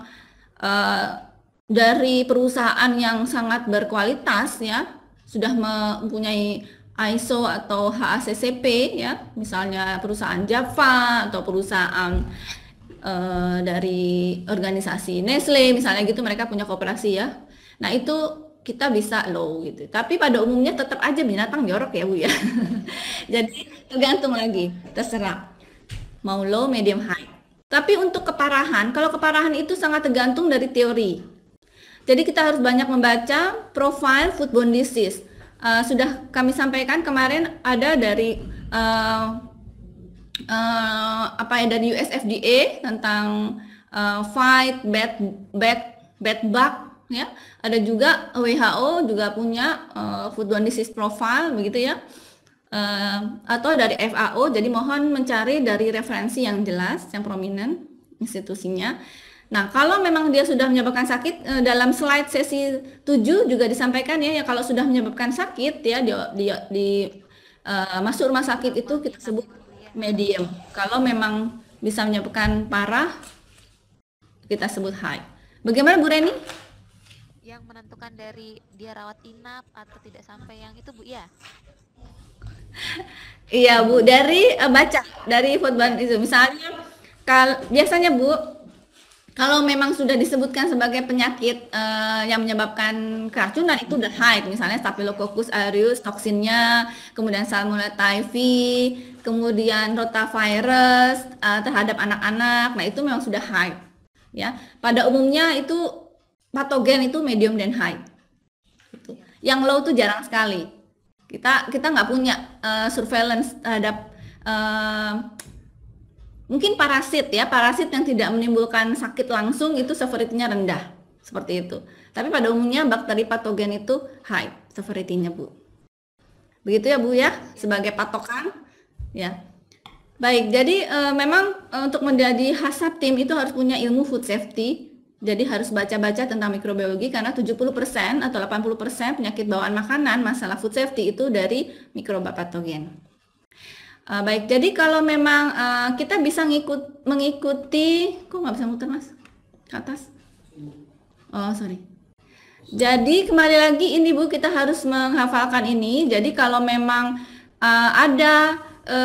dari perusahaan yang sangat berkualitas ya, sudah mempunyai ISO atau HACCP ya, misalnya perusahaan Java atau perusahaan dari organisasi Nestle misalnya gitu, mereka punya koperasi ya. Nah itu kita bisa low gitu. Tapi pada umumnya tetap aja binatang jorok ya Bu ya. Jadi tergantung lagi, terserah mau low, medium, high. Tapi untuk keparahan, kalau keparahan itu sangat tergantung dari teori. Jadi kita harus banyak membaca profile foodborne disease. Sudah kami sampaikan kemarin ada dari dari US FDA tentang fight bad bug ya. Ada juga WHO juga punya foodborne disease profile begitu ya. Atau dari FAO. Jadi mohon mencari dari referensi yang jelas, yang prominent institusinya. Nah, kalau memang dia sudah menyebabkan sakit, dalam slide sesi 7 juga disampaikan ya, kalau sudah menyebabkan sakit ya masuk rumah sakit itu kita sebut medium. Kalau memang bisa menyebabkan parah, kita sebut high. Bagaimana Bu Reni? Yang menentukan dari dia rawat inap atau tidak sampai yang itu Bu ya? Iya Bu, dari baca dari foodborne itu. Misalnya biasanya Bu, kalau memang sudah disebutkan sebagai penyakit yang menyebabkan keracunan itu udah high, misalnya Staphylococcus aureus toksinnya, kemudian Salmonella typhi, kemudian rotavirus terhadap anak-anak. Nah, itu memang sudah high. Ya. Pada umumnya itu patogen itu medium dan high. Gitu. Yang low itu jarang sekali. Kita nggak punya surveillance terhadap mungkin parasit ya, parasit yang tidak menimbulkan sakit langsung itu severity-nya rendah, seperti itu. Tapi pada umumnya bakteri patogen itu high severity-nya Bu. Begitu ya Bu ya, sebagai patokan ya. Baik, jadi memang untuk menjadi HACCP tim itu harus punya ilmu food safety. Jadi harus baca-baca tentang mikrobiologi karena 70% atau 80% penyakit bawaan makanan masalah food safety itu dari mikroba patogen. Baik, jadi kalau memang kita bisa mengikuti, kok nggak bisa muter Mas? Ke atas? Oh, sorry. Jadi kembali lagi ini Bu, kita harus menghafalkan ini. Jadi kalau memang ada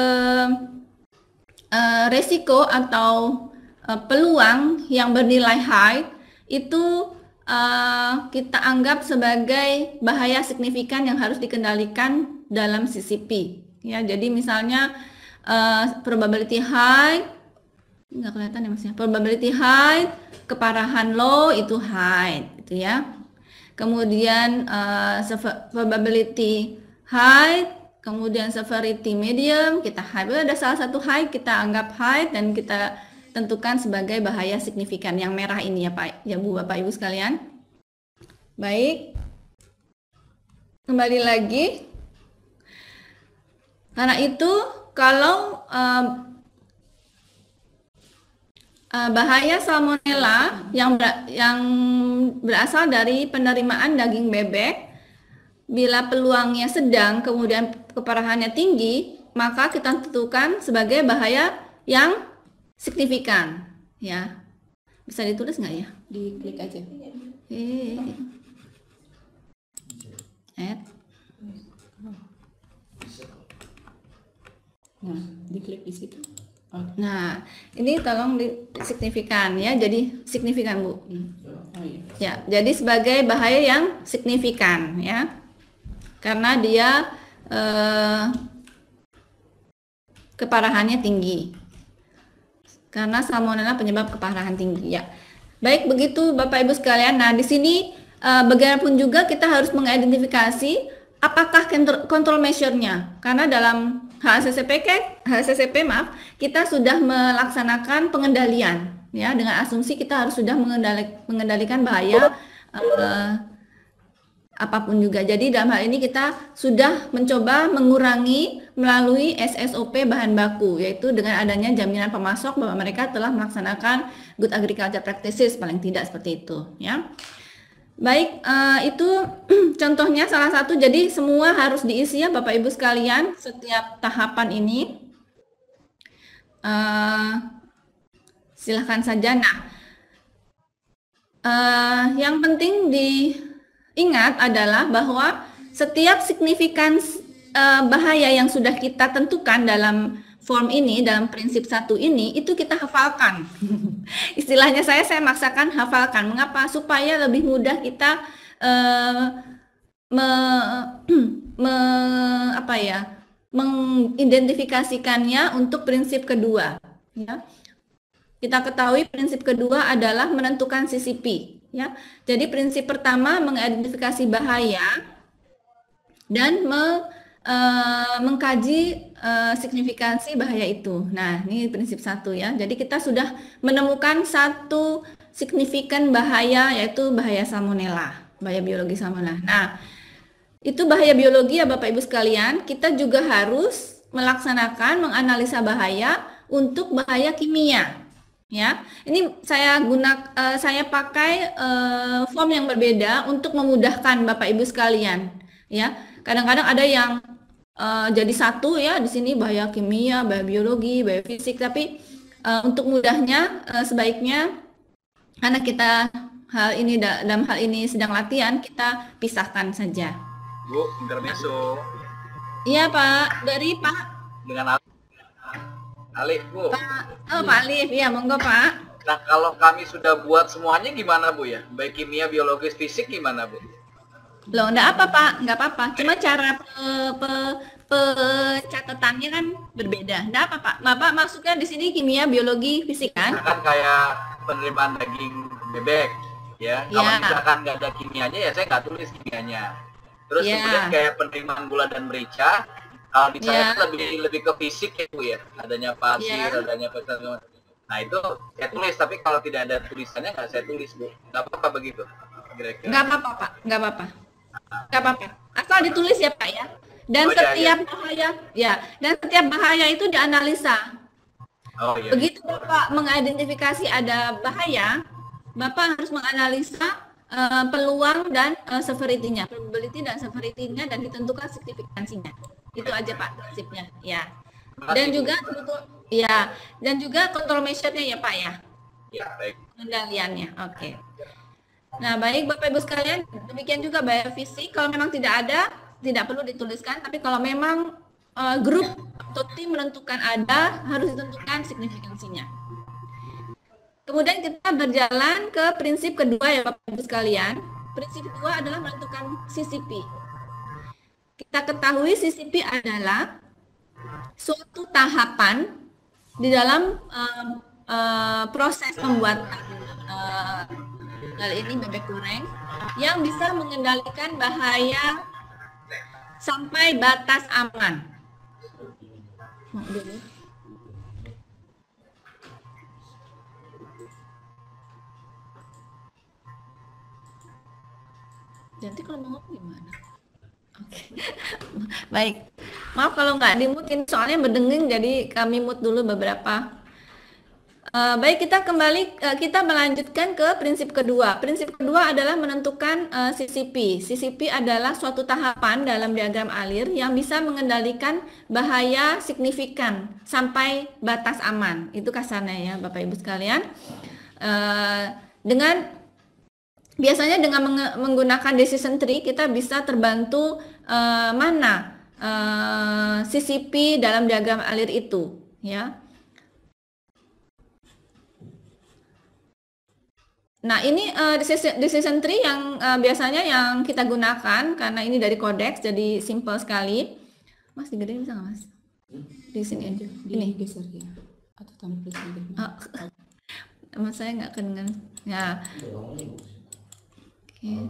resiko atau peluang yang bernilai high, itu kita anggap sebagai bahaya signifikan yang harus dikendalikan dalam CCP. Ya, jadi misalnya probability high, nggak kelihatan ya Mas ya, probability high, keparahan low itu high, gitu ya. Kemudian probability high, kemudian severity medium, kita high. Ada salah satu high kita anggap high dan kita tentukan sebagai bahaya signifikan yang merah ini ya Pak, ya Bu, Bapak Ibu sekalian. Baik, kembali lagi. Karena itu kalau bahaya salmonella yang berasal dari penerimaan daging bebek, bila peluangnya sedang kemudian keparahannya tinggi, maka kita tentukan sebagai bahaya yang signifikan, ya. Bisa ditulis nggak ya? Diklik aja. Nah, diklik di situ. Oh. Nah, ini tolong signifikan ya. Jadi signifikan Bu. Oh, iya. Ya, jadi sebagai bahaya yang signifikan ya. Karena dia keparahannya tinggi. Karena salmonella penyebab keparahan tinggi ya. Baik begitu Bapak Ibu sekalian. Nah, di sini bagaimanapun juga kita harus mengidentifikasi apakah control measure-nya. Karena dalam HACCP kita sudah melaksanakan pengendalian ya, dengan asumsi kita harus sudah mengendalikan bahaya apapun juga. Jadi dalam hal ini kita sudah mencoba mengurangi melalui SSOP bahan baku, yaitu dengan adanya jaminan pemasok bahwa mereka telah melaksanakan good agriculture practices, paling tidak seperti itu ya. Baik, itu contohnya salah satu. Jadi semua harus diisi ya Bapak Ibu sekalian setiap tahapan ini. Silahkan saja. Nah, yang penting diingat adalah bahwa setiap signifikan bahaya yang sudah kita tentukan dalam form ini, dalam prinsip 1 ini, itu kita hafalkan. Istilahnya saya maksakan hafalkan. Mengapa? Supaya lebih mudah kita mengidentifikasikannya untuk prinsip kedua. Ya. Kita ketahui prinsip kedua adalah menentukan CCP. Ya. Jadi prinsip pertama mengidentifikasi bahaya dan mengkaji signifikansi bahaya itu. Nah, ini prinsip 1 ya. Jadi kita sudah menemukan satu signifikan bahaya, yaitu bahaya salmonella, bahaya biologi salmonella. Nah, itu bahaya biologi ya Bapak Ibu sekalian. Kita juga harus melaksanakan menganalisa bahaya untuk bahaya kimia. Ya, ini saya pakai form yang berbeda untuk memudahkan Bapak Ibu sekalian. Ya, kadang-kadang ada yang jadi satu ya di sini bahaya kimia, bahaya biologi, bahaya fisik. Tapi untuk mudahnya sebaiknya karena kita dalam hal ini sedang latihan, kita pisahkan saja. Bu, intermezzo. Iya Pak, dari Pak. Dengan Alif, Bu. Pak Alif, ya monggo Pak. Nah, kalau kami sudah buat semuanya gimana Bu ya? Baik kimia, biologis, fisik gimana Bu? Loh, enggak apa Pak, enggak apa-apa. Cuma cara pencatatannya kan berbeda. Enggak apa Pak. Bapak maksudnya di sini kimia, biologi, fisik kan? Kan kayak penerimaan daging bebek, ya. Kalau misalkan nggak ada kimianya ya saya nggak tulis kimianya. Terus kemudian kayak penerimaan gula dan merica. Kalau di saya lebih ke fisik ya Bu ya, adanya pasir, adanya pesan. Nah itu saya tulis, tapi kalau tidak ada tulisannya nggak saya tulis Bu. Nggak apa-apa begitu? Kira-kira. Nggak apa-apa Pak, nggak apa-apa. Nggak apa-apa. Asal ditulis ya Pak ya. Dan setiap bahaya itu dianalisa. Begitu Bapak mengidentifikasi ada bahaya, Bapak harus menganalisa peluang dan severity-nya, probability dan severity-nya, dan ditentukan signifikansinya. Itu aja Pak prinsipnya ya. Dan juga kontrol measure-nya ya Pak ya. Ya, baik. Kendaliannya. Oke. Nah, baik Bapak Ibu sekalian, demikian juga bahaya fisik. Kalau memang tidak ada, tidak perlu dituliskan, tapi kalau memang grup atau tim menentukan ada, harus ditentukan signifikansinya. Kemudian kita berjalan ke prinsip kedua ya Bapak Ibu sekalian. Prinsip kedua adalah menentukan CCP. Kita ketahui CCP adalah suatu tahapan di dalam proses pembuatan kali ini bebek goreng yang bisa mengendalikan bahaya sampai batas aman. Nanti kalau mau ngomong gimana? Oke. Baik. Maaf kalau nggak di-mute, soalnya berdenging, jadi kami mute dulu beberapa. Baik, kita melanjutkan ke prinsip kedua. Prinsip kedua adalah menentukan CCP. CCP adalah suatu tahapan dalam diagram alir yang bisa mengendalikan bahaya signifikan sampai batas aman. Itu kasarnya ya Bapak Ibu sekalian. Biasanya dengan menggunakan decision tree kita bisa terbantu mana CCP dalam diagram alir itu, ya. Nah, ini decision tree yang biasanya yang kita gunakan karena ini dari kodeks, jadi simple sekali. Mas digedein bisa nggak Mas? Di sini aja. Ini geser ya. Atau tambah presiden. Mas saya nggak kedengeran. Ya. Oke.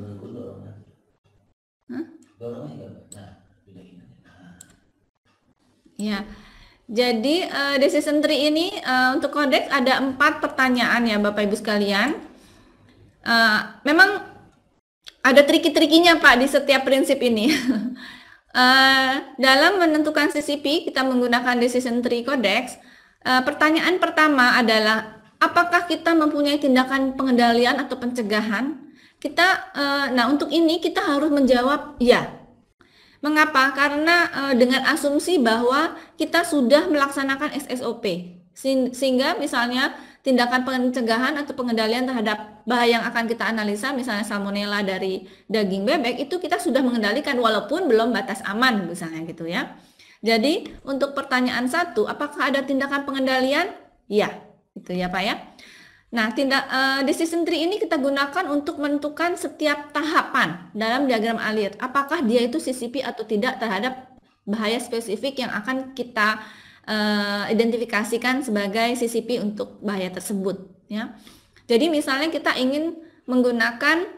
Ya, jadi decision tree ini untuk kodeks ada 4 pertanyaan ya Bapak Ibu sekalian. Memang ada triki-trikinya Pak di setiap prinsip ini. Dalam menentukan CCP kita menggunakan decision tree kodeks. Pertanyaan pertama adalah apakah kita mempunyai tindakan pengendalian atau pencegahan Nah untuk ini kita harus menjawab ya. Mengapa? Karena dengan asumsi bahwa kita sudah melaksanakan SSOP, sehingga misalnya tindakan pencegahan atau pengendalian terhadap bahaya yang akan kita analisa, misalnya salmonella dari daging bebek, itu kita sudah mengendalikan walaupun belum batas aman, misalnya gitu ya. Jadi untuk pertanyaan 1, apakah ada tindakan pengendalian? Ya, itu ya Pak ya. Nah, decision tree ini kita gunakan untuk menentukan setiap tahapan dalam diagram alir. Apakah dia itu CCP atau tidak terhadap bahaya spesifik yang akan kita identifikasikan sebagai CCP untuk bahaya tersebut. Ya. Jadi misalnya kita ingin menggunakan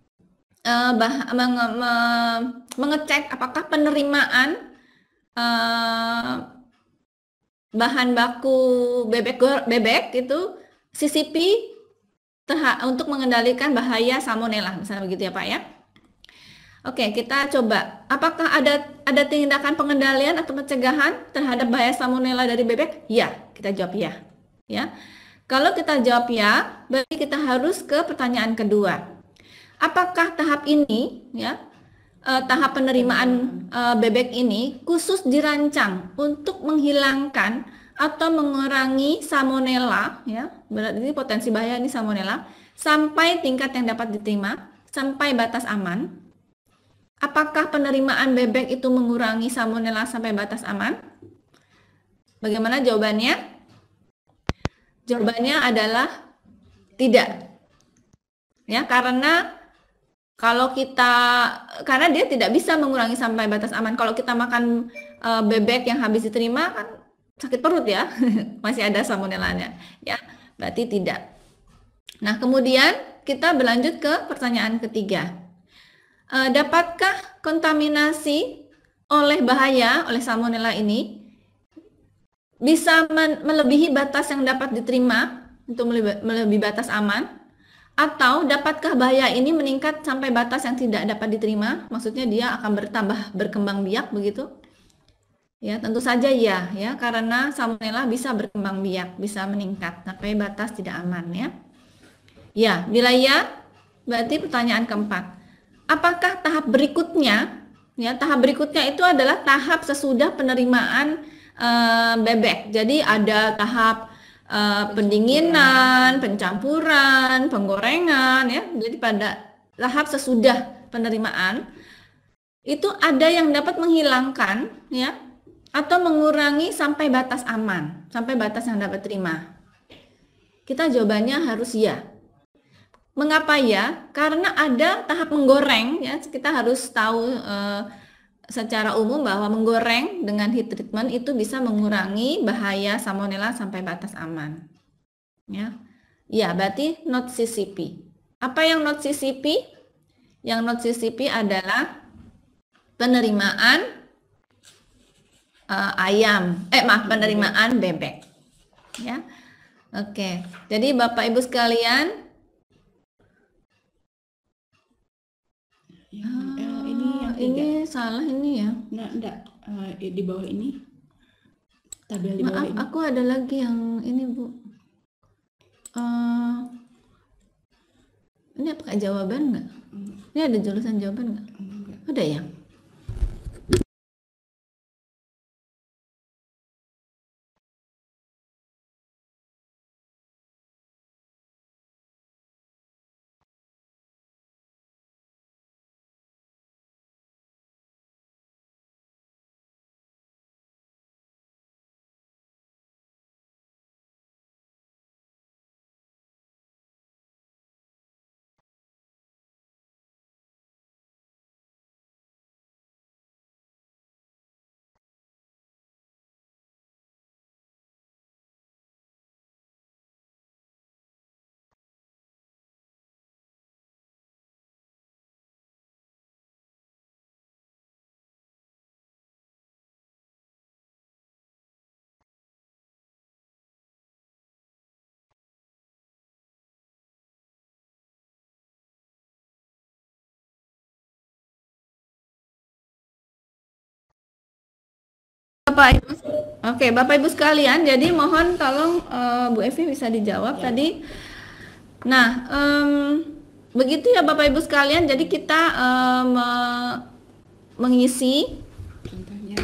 mengecek apakah penerimaan bahan baku bebek itu CCP untuk mengendalikan bahaya salmonella, misalnya begitu ya Pak ya. Oke, kita coba. Apakah ada tindakan pengendalian atau pencegahan terhadap bahaya salmonella dari bebek? Ya, kita jawab ya. Ya. Kalau kita jawab ya, berarti kita harus ke pertanyaan kedua. Apakah tahap ini, ya, tahap penerimaan bebek ini khusus dirancang untuk menghilangkan atau mengurangi salmonella, ya, berarti potensi bahaya ini salmonella, sampai tingkat yang dapat diterima, sampai batas aman. Apakah penerimaan bebek itu mengurangi salmonella sampai batas aman? Bagaimana jawabannya? Jawabannya adalah tidak. Ya, karena karena dia tidak bisa mengurangi sampai batas aman. Kalau kita makan bebek yang habis diterima kan sakit perut ya, masih ada salmonellanya, ya, berarti tidak. Nah, kemudian kita berlanjut ke pertanyaan ketiga. Dapatkah kontaminasi oleh salmonella ini bisa melebihi batas yang dapat diterima untuk melebihi batas aman, atau dapatkah bahaya ini meningkat sampai batas yang tidak dapat diterima? Maksudnya dia akan berkembang biak begitu? Ya, tentu saja ya, karena salmonella bisa berkembang biak, bisa meningkat sampai batas tidak aman ya. Ya, bila ya, berarti pertanyaan keempat. Apakah tahap berikutnya, ya, tahap berikutnya itu adalah tahap sesudah penerimaan bebek. Jadi ada tahap pendinginan, pencampuran, penggorengan ya. Jadi pada tahap sesudah penerimaan itu ada yang dapat menghilangkan ya, atau mengurangi sampai batas aman, sampai batas yang dapat terima. Kita jawabannya harus ya. Mengapa ya? Karena ada tahap menggoreng ya, kita harus tahu secara umum bahwa menggoreng dengan heat treatment itu bisa mengurangi bahaya salmonella sampai batas aman. Ya. Ya, berarti not CCP. Apa yang not CCP? Yang not CCP adalah penerimaan penerimaan bebek. Ya. Oke. Jadi Bapak Ibu sekalian, ini salah ini ya. Nah, enggak, di bawah ini. Tabel di bawah Maaf, ini. aku ada lagi yang ini, Bu. Ini apakah jawaban nggak? Ini ada jurusan jawaban nggak? Ada ya? Bapak Ibu sekalian, jadi mohon tolong Bu Evi bisa dijawab tadi. Nah, Begitu ya Bapak Ibu sekalian, jadi kita mengisi. Contohnya.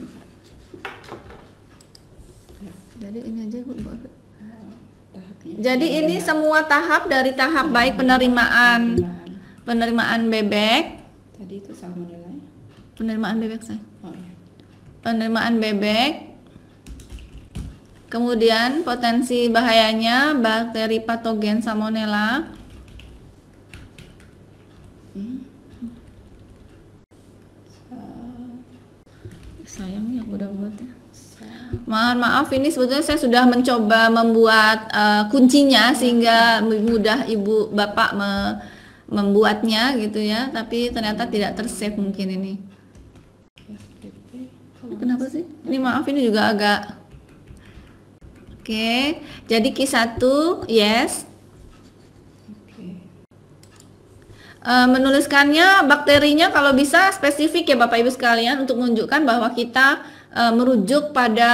Jadi ini aja Bu. Tahapnya. Jadi ini semua tahap dari tahap baik penerimaan bebek, Tadi itu salmonella. penerimaan bebek saya. Oh ya. Penerimaan bebek. Kemudian potensi bahayanya bakteri patogen salmonella. Sayang ya udah buat ya. Mohon maaf, ini sebetulnya saya sudah mencoba membuat kuncinya sehingga mudah ibu bapak membuatnya gitu ya, tapi ternyata tidak tersave mungkin ini. Kenapa sih? Ini maaf, ini juga agak. Oke, jadi Q1 yes. Menuliskannya bakterinya kalau bisa spesifik ya Bapak Ibu sekalian untuk menunjukkan bahwa kita merujuk pada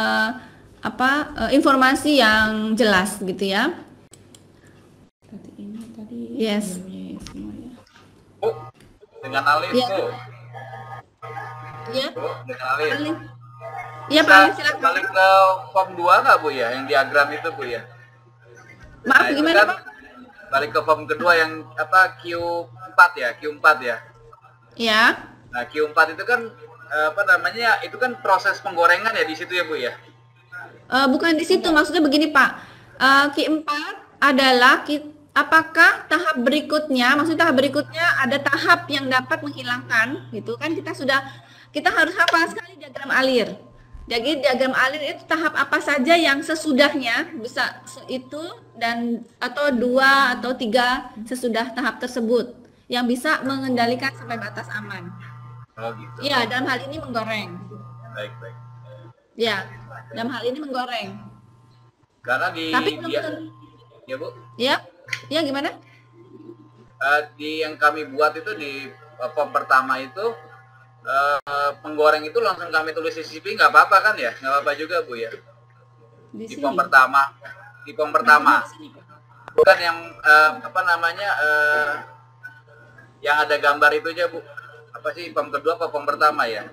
informasi yang jelas gitu ya. Tadi ini tadi. Yes. Semua ya. Bu, dengan Alif Iya. Bu. Ya. Bu, dengan Alif. Iya Pak Alif, silakan. Balik ke form 2 nggak Bu ya, yang diagram itu Bu ya? Maaf Nah, itu gimana kan Pak? balik ke form kedua yang Q4 ya, Q4 ya. Ya. Nah, Q4 itu kan itu kan proses penggorengan ya di situ ya Bu ya. Bukan di situ, maksudnya begini Pak. Q4 adalah apakah tahap berikutnya, maksudnya tahap berikutnya ada tahap yang dapat menghilangkan gitu kan, kita harus hafal sekali diagram alir. Jadi diagram alir itu tahap apa saja yang sesudahnya bisa itu dan atau 2 atau 3 sesudah tahap tersebut yang bisa mengendalikan sampai batas aman. Oh gitu. Iya, dalam hal ini menggoreng. Baik, baik. Ya, dalam hal ini menggoreng. Karena di Tapi belum dia, tentu- ya Bu, ya gimana? di yang kami buat itu di form pertama itu penggoreng itu langsung kami tulis CCP nggak apa-apa kan ya? Nggak apa-apa juga Bu ya? Di Di sini. form pertama. Di form pertama. Di sini, Pak. Bukan yang yang ada gambar itu aja Bu. Apa sih form kedua apa form pertama ya?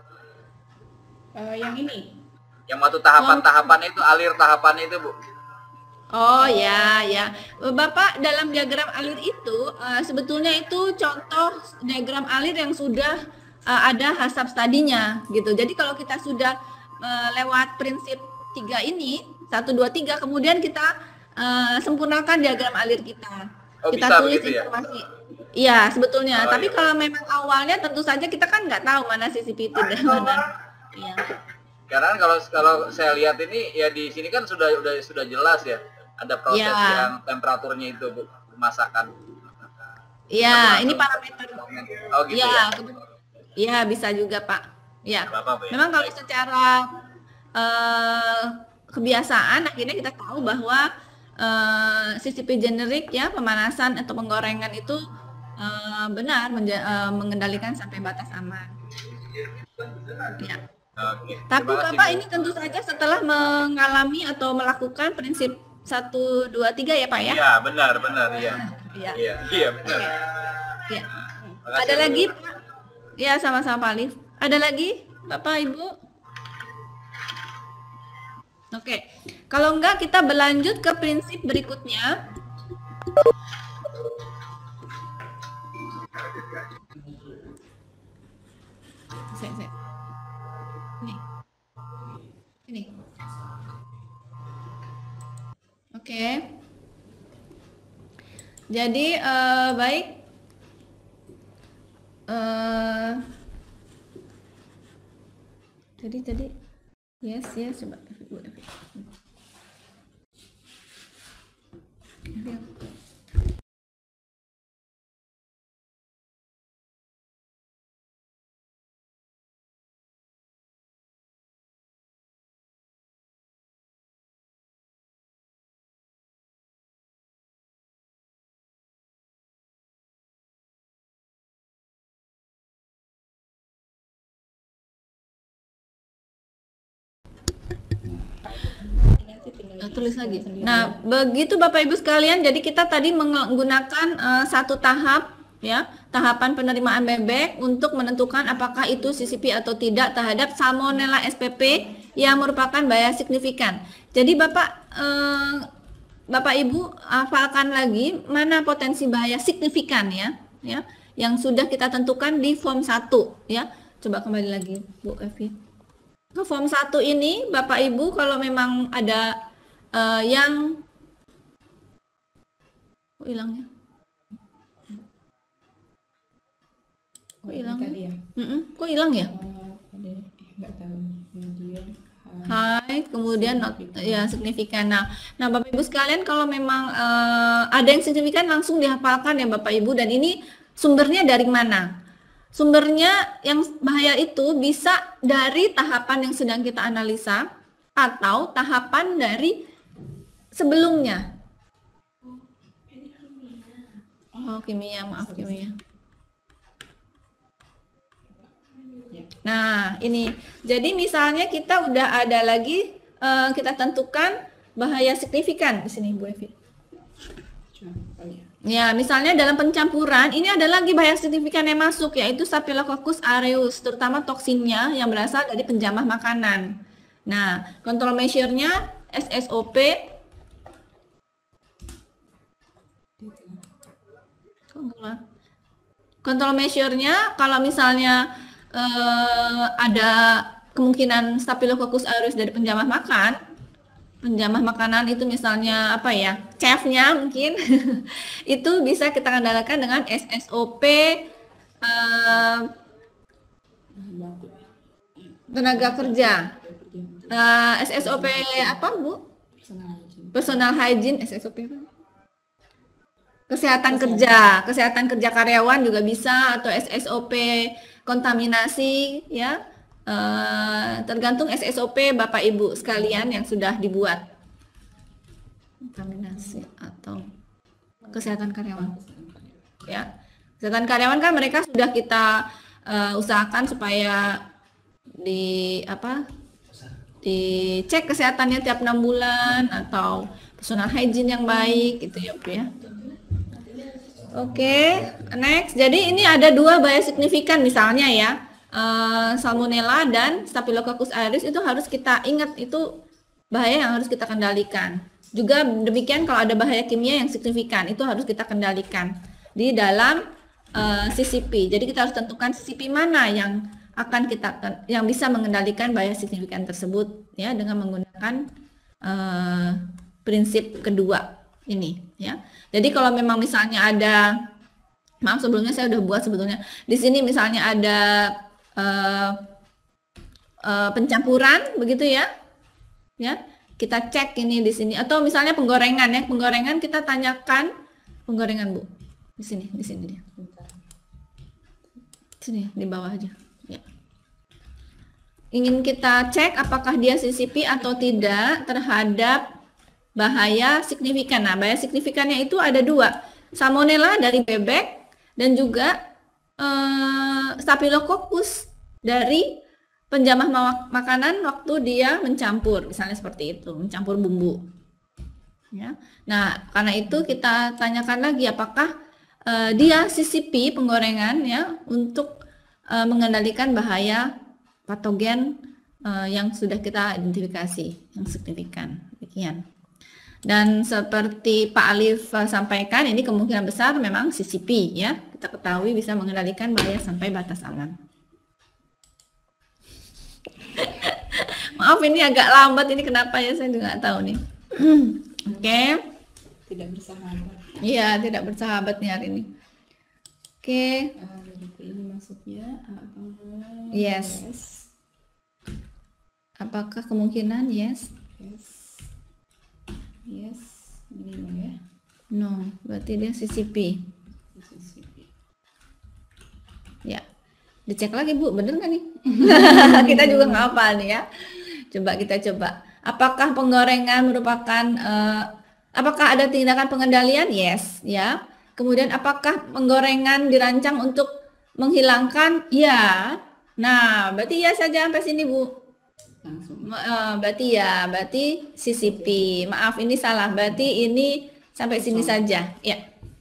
Yang ini. Yang waktu tahapan-tahapannya itu alir tahapannya itu Bu. Oh ya, ya. Bapak dalam diagram alir itu sebetulnya itu contoh diagram alir yang sudah ada hasab studinya gitu. Jadi kalau kita sudah lewat prinsip 3 ini, 1, 2, 3, kemudian kita sempurnakan diagram alir kita. Oh, Kita bisa tulis begitu ya? informasi. Iya, sebetulnya. Oh, Tapi iya. kalau memang awalnya tentu saja kita kan nggak tahu mana CCP itu dan mana. Iya. Karena kalau saya lihat ini ya di sini kan sudah jelas ya. Ada proses Ya. yang temperaturnya itu Bu, masakan. Iya, ini parameter. Oh gitu Iya, ya. Iya, bisa juga, Pak. Ya. Nggak apa-apa ya. Memang kalau secara kebiasaan akhirnya kita tahu bahwa CCP generik ya, pemanasan atau penggorengan itu benar mengendalikan sampai batas aman. Ya. Oke. Tapi Terima kasih, Bapak Bu. ini tentu saja setelah mengalami atau melakukan prinsip 1, 2, 3 ya Pak ya? Iya, benar ya. Iya. Iya, benar. Ya. Makasih, Ada Bu. lagi Pak? Ya, sama-sama Pak Alif. Ada lagi Bapak Ibu? Oke. Kalau enggak kita berlanjut ke prinsip berikutnya. Saya. Ini. Oke. Jadi baik. Tadi yes coba Tulis lagi. Nah, begitu Bapak Ibu sekalian, jadi kita tadi menggunakan satu tahap ya, tahapan penerimaan bebek untuk menentukan apakah itu CCP atau tidak terhadap Salmonella SPP yang merupakan bahaya signifikan. Jadi Bapak Ibu hafalkan lagi mana potensi bahaya signifikan ya, yang sudah kita tentukan di form 1 ya. Coba kembali lagi Bu Evi. Ke form 1 ini Bapak Ibu kalau memang ada yang kok hilangnya? Kok hilang? Tadi ya. Kok hilang ya? Nggak tahu. Kemudian Hai, kemudian ya signifikan. Nah, Bapak Ibu sekalian kalau memang ada yang signifikan langsung dihafalkan ya Bapak Ibu, dan ini sumbernya dari mana? Sumbernya yang bahaya itu bisa dari tahapan yang sedang kita analisa atau tahapan dari sebelumnya. Oh, kimia, maaf kimia. Nah, ini. Jadi misalnya kita udah ada lagi kita tentukan bahaya signifikan di sini Bu Evi. Ya, misalnya dalam pencampuran ini ada lagi bahaya signifikan yang masuk, yaitu Staphylococcus aureus, terutama toksinnya yang berasal dari penjamah makanan. Nah, control measure-nya SSOP. Control measure-nya kalau misalnya ada kemungkinan Staphylococcus aureus dari penjamah makanan itu misalnya apa ya, chefnya mungkin itu bisa kita kendalikan dengan SSOP tenaga kerja, SSOP apa Bu? Personal hygiene, SSOP apa? Kesehatan kerja karyawan juga bisa, atau SSOP kontaminasi ya. Tergantung SSOP Bapak Ibu sekalian yang sudah dibuat. Kontaminasi atau kesehatan karyawan. Ya. Kesehatan karyawan kan mereka sudah kita usahakan supaya dicek kesehatannya tiap 6 bulan, atau personal hygiene yang baik gitu ya Bu ya. Oke, next. Jadi ini ada dua bahaya signifikan misalnya ya. Salmonella dan Staphylococcus aureus itu harus kita ingat, itu bahaya yang harus kita kendalikan. Juga demikian kalau ada bahaya kimia yang signifikan, itu harus kita kendalikan di dalam CCP. Jadi kita harus tentukan CCP mana yang yang bisa mengendalikan bahaya signifikan tersebut ya, dengan menggunakan prinsip kedua ini ya. Jadi kalau memang misalnya ada, maaf sebelumnya saya udah buat sebetulnya di sini misalnya ada pencampuran begitu ya, kita cek ini di sini, atau misalnya penggorengan ya, penggorengan kita tanyakan penggorengan Bu di sini dia, sini di bawah aja ya. Ingin kita cek apakah dia CCP atau tidak terhadap bahaya signifikan. Nah, bahaya signifikannya itu ada dua, Salmonella dari bebek dan juga Staphylococcus dari penjamah makanan waktu dia mencampur, misalnya seperti itu, mencampur bumbu. Ya. Nah, karena itu kita tanyakan lagi apakah dia CCP penggorengan ya, untuk mengendalikan bahaya patogen yang sudah kita identifikasi yang signifikan. Demikian. Dan seperti Pak Alif sampaikan, ini kemungkinan besar memang CCP ya. Kita ketahui bisa mengendalikan bahaya sampai batas aman. Maaf ini agak lambat, ini kenapa ya, saya juga nggak tahu nih. Oke. Tidak bersahabat. Iya, tidak bersahabat nih hari ini. Oke. Ini maksudnya Yes. Apakah kemungkinan yes? Yes, ini ya. No, berarti dia CCP. Ya, dicek lagi Bu, bener nggak nih? Kita juga nggak hafal nih ya. Coba kita coba. Apakah penggorengan merupakan, apakah ada tindakan pengendalian? Yes, ya. Kemudian apakah penggorengan dirancang untuk menghilangkan? Ya. Nah, berarti ya saja sampai sini Bu. langsung. Berarti CCP. Maaf, ini salah. Berarti ini sampai sini saja. Ya.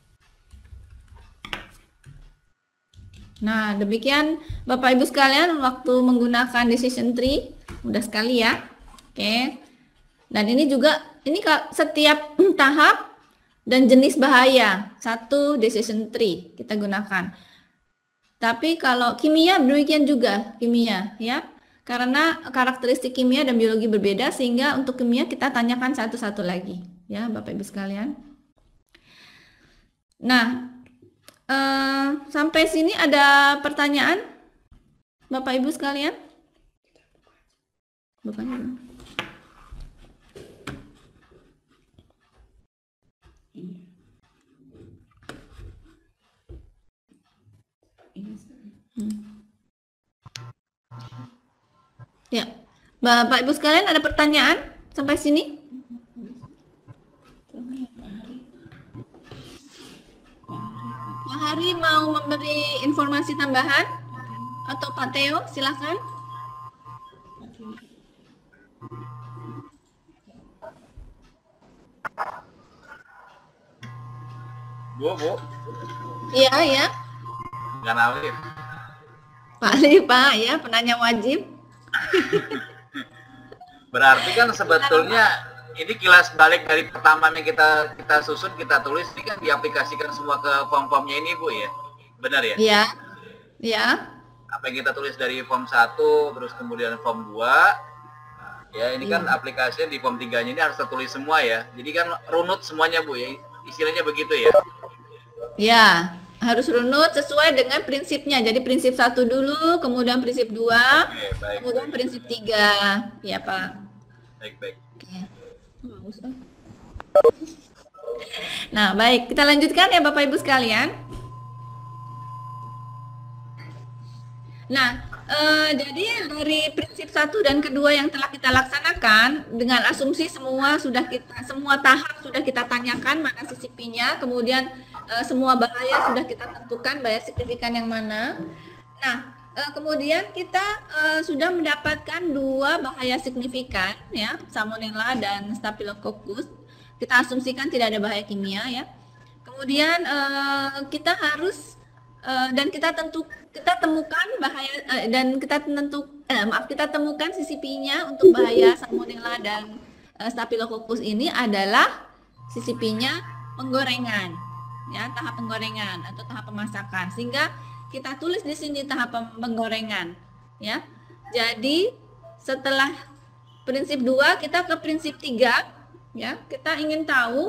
Nah, demikian Bapak Ibu sekalian waktu menggunakan decision tree. Mudah sekali ya. Oke. Dan ini juga, ini setiap tahap dan jenis bahaya. Satu decision tree kita gunakan. Tapi kalau kimia demikian juga, kimia ya. Karena karakteristik kimia dan biologi berbeda sehingga untuk kimia kita tanyakan satu-satu lagi ya Bapak Ibu sekalian. Nah, sampai sini ada pertanyaan Bapak Ibu sekalian? Bukan. Ya, Bapak Ibu sekalian ada pertanyaan sampai sini? Pak Hari mau memberi informasi tambahan atau Pak Theo silakan. Bu. Iya ya. Nggak Alif. Pak Ali, Pak ya penanya wajib. Berarti kan sebetulnya ini kilas balik dari pertama yang kita susun, kita tulis, ini kan diaplikasikan semua ke form-formnya ini Bu ya? Benar ya? Iya. Iya. Apa yang kita tulis dari form 1, terus kemudian form 2, ya ini kan aplikasinya di form 3-nya ini harus tertulis semua ya. Jadi kan runut semuanya Bu ya, istilahnya begitu ya? Ya, harus runut sesuai dengan prinsipnya. Jadi prinsip 1 dulu, kemudian prinsip 2, baik, kemudian baik. prinsip 3. Ya Pak. Baik. Oke. Nah, baik. Kita lanjutkan ya Bapak Ibu sekalian. Nah, jadi dari prinsip 1 dan kedua yang telah kita laksanakan dengan asumsi semua tahap sudah kita tanyakan mana CCP-nya, kemudian semua bahaya sudah kita tentukan bahaya signifikan yang mana. Nah, kemudian kita sudah mendapatkan 2 bahaya signifikan ya, Salmonella dan Staphylococcus. Kita asumsikan tidak ada bahaya kimia ya. Kemudian kita harus kita temukan bahaya kita temukan CCP-nya untuk bahaya Salmonella dan Staphylococcus ini adalah CCP-nya penggorengan ya, tahap penggorengan atau tahap pemasakan, sehingga kita tulis di sini tahap penggorengan ya. Jadi setelah prinsip 2 kita ke prinsip 3 ya. Kita ingin tahu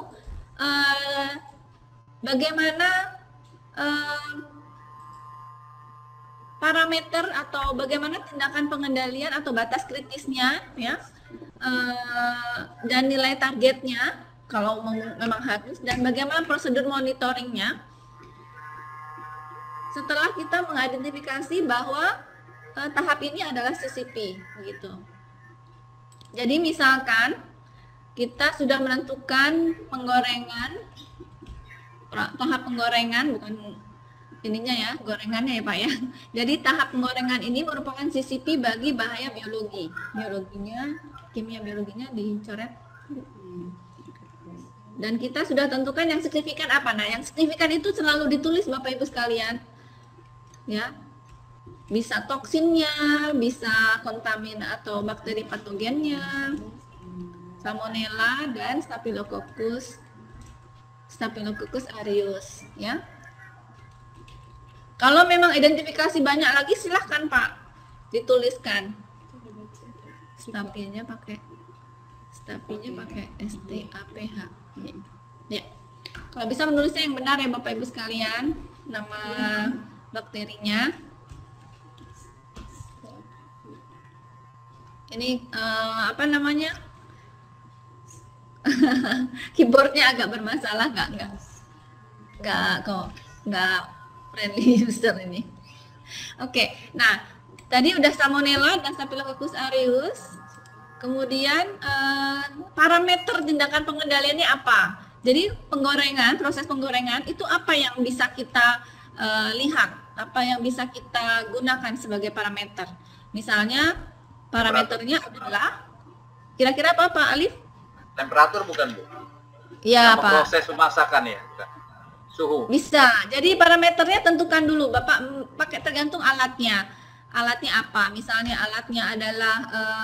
bagaimana parameter atau bagaimana tindakan pengendalian atau batas kritisnya ya, dan nilai targetnya kalau memang harus, dan bagaimana prosedur monitoringnya setelah kita mengidentifikasi bahwa tahap ini adalah CCP begitu. Jadi misalkan kita sudah menentukan tahap penggorengan, bukan ininya ya, gorengannya ya Pak ya. Jadi tahap penggorengan ini merupakan CCP bagi bahaya biologi. Kimia biologinya dicoret. Dan kita sudah tentukan yang signifikan apa. Nah, yang signifikan itu selalu ditulis Bapak Ibu sekalian. Ya. Bisa toksinnya, bisa kontamin atau bakteri patogennya, Salmonella dan Staphylococcus aureus ya. Kalau memang identifikasi banyak lagi silahkan Pak dituliskan. Stapinya pakai STAPH. Ya. Kalau bisa menulisnya yang benar ya Bapak Ibu sekalian, nama bakterinya. Ini apa namanya? Keyboardnya agak bermasalah, nggak friendly user ini. Oke, nah tadi udah Salmonella dan Staphylococcus aureus. Kemudian parameter tindakan pengendaliannya apa? Jadi proses penggorengan itu apa yang bisa kita lihat, apa yang bisa kita gunakan sebagai parameter. Misalnya Parameternya adalah kira-kira apa Pak Alif? Temperatur bukan, Bu? Ya Sama Pak. proses pemasakan ya, bukan. Suhu. Bisa. Jadi parameternya tentukan dulu, Bapak pakai tergantung alatnya. Alatnya apa? Misalnya alatnya adalah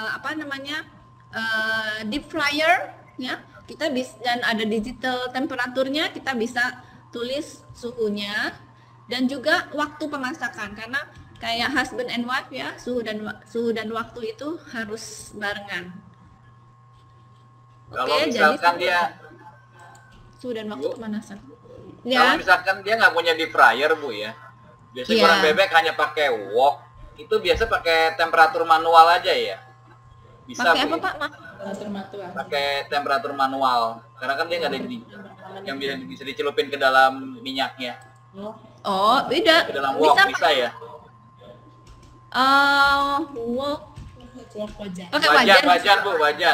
deep fryer, ya. Kita bisa, dan ada digital temperaturnya, kita bisa tulis suhunya dan juga waktu pemasakan, karena kayak husband and wife ya, suhu dan waktu itu harus barengan. Kalau Oke, misalkan jadi dia suhu dan waktu pemanasan. Kalau Ya, misalkan dia nggak punya deep fryer, Bu ya. Biasanya Iya. goreng bebek hanya pakai wok. Itu biasa pakai temperatur manual aja ya. Bisa, pakai Bu. apa Pak? Pakai temperatur manual. Karena kan dia nggak ada yang bisa dicelupin ke dalam minyaknya. Oh, beda. Ke dalam wok bisa ya. Wok. Pakai Wajan, wajan. Bu, wajan.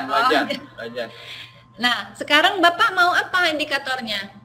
Nah, sekarang Bapak mau apa indikatornya?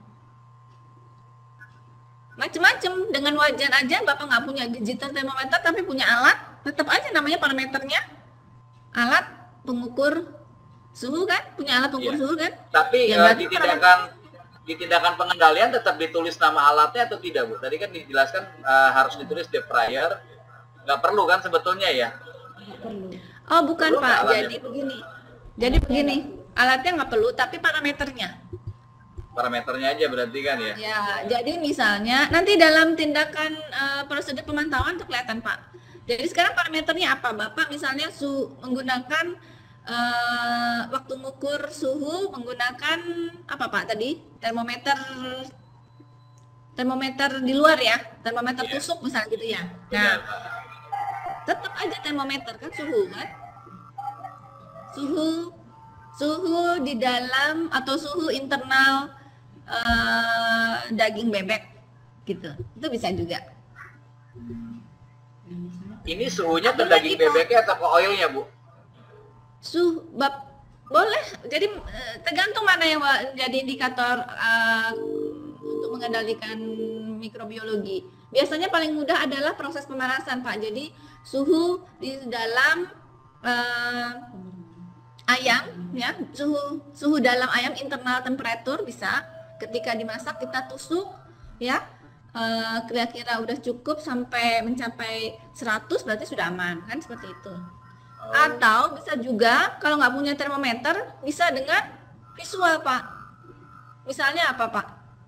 Macem-macem, dengan wajan aja Bapak nggak punya digital thermometer tapi punya alat, tetap aja namanya parameternya alat pengukur suhu kan, punya alat pengukur Iya. suhu kan. Tapi Ya, berarti di tindakan pengendalian tetap ditulis nama alatnya atau tidak, Bu? Tadi kan dijelaskan harus ditulis deep fryer. Nggak perlu kan sebetulnya ya? Oh bukan Perlu nggak Pak, alatnya? jadi begini, alatnya nggak perlu tapi parameternya. Parameternya aja berarti kan ya? Ya, jadi misalnya nanti dalam tindakan prosedur pemantauan itu kelihatan Pak. Jadi sekarang parameternya apa? Bapak misalnya menggunakan waktu mengukur suhu menggunakan apa Pak tadi? Termometer di luar ya, termometer Iya. tusuk misalnya gitu ya. Benar, Nah, Pak. tetap aja termometer kan suhu kan? Suhu di dalam atau suhu internal daging bebek gitu, itu bisa juga. Ini suhunya ke Apa daging lagi, Pak? bebeknya atau ke oilnya, Bu? Boleh, jadi tergantung mana yang jadi indikator untuk mengendalikan mikrobiologi. Biasanya paling mudah adalah proses pemanasan Pak. Jadi suhu di dalam ayam ya, suhu dalam ayam internal temperatur bisa. Ketika dimasak kita tusuk ya, kira-kira udah cukup sampai mencapai 100 berarti sudah aman kan, seperti itu. Atau bisa juga kalau nggak punya termometer bisa dengan visual Pak. Misalnya apa Pak?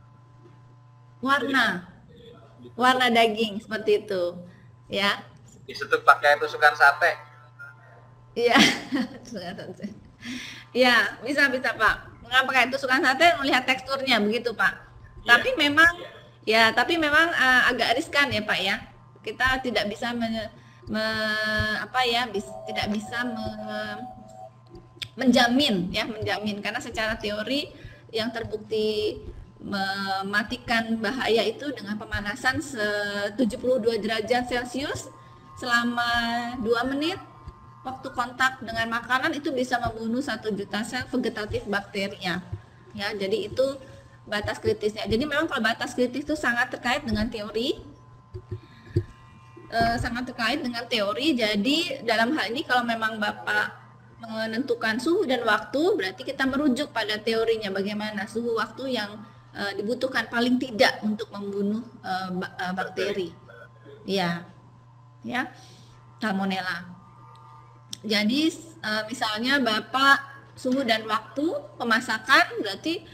Warna daging seperti itu ya. Disetuk pakai tusukan sate. Iya. Ya, bisa Pak. Pakai tusukan sate melihat teksturnya begitu Pak. Iya. Tapi memang agak riskan ya Pak ya. Kita tidak bisa menjamin karena secara teori yang terbukti mematikan bahaya itu dengan pemanasan 72 derajat Celcius selama 2 menit. Waktu kontak dengan makanan itu bisa membunuh 1 juta sel vegetatif bakterinya. Ya, jadi itu batas kritisnya. Jadi memang kalau batas kritis itu sangat terkait dengan teori. Jadi dalam hal ini kalau memang Bapak menentukan suhu dan waktu, berarti kita merujuk pada teorinya bagaimana suhu waktu yang dibutuhkan paling tidak untuk membunuh bakteri. Ya. Salmonella. Jadi misalnya Bapak suhu dan waktu pemasakan berarti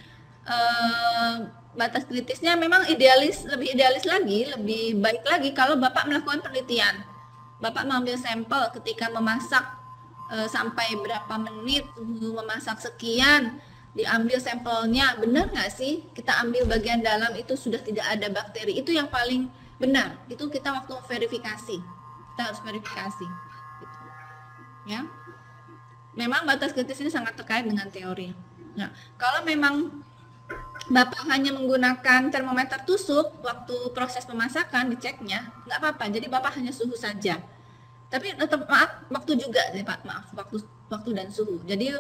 batas kritisnya memang lebih idealis lagi, lebih baik lagi kalau Bapak melakukan penelitian. Bapak mengambil sampel ketika memasak sampai berapa menit, suhu memasak sekian, diambil sampelnya, benar nggak sih kita ambil bagian dalam itu sudah tidak ada bakteri, itu yang paling benar. Itu kita waktu verifikasi, kita harus verifikasi. Ya, memang batas kritis ini sangat terkait dengan teori. Nah, kalau memang Bapak hanya menggunakan termometer tusuk waktu proses pemasakan diceknya, nggak apa-apa. Jadi Bapak hanya suhu saja. Tapi tetap waktu juga, Pak. Waktu dan suhu. Jadi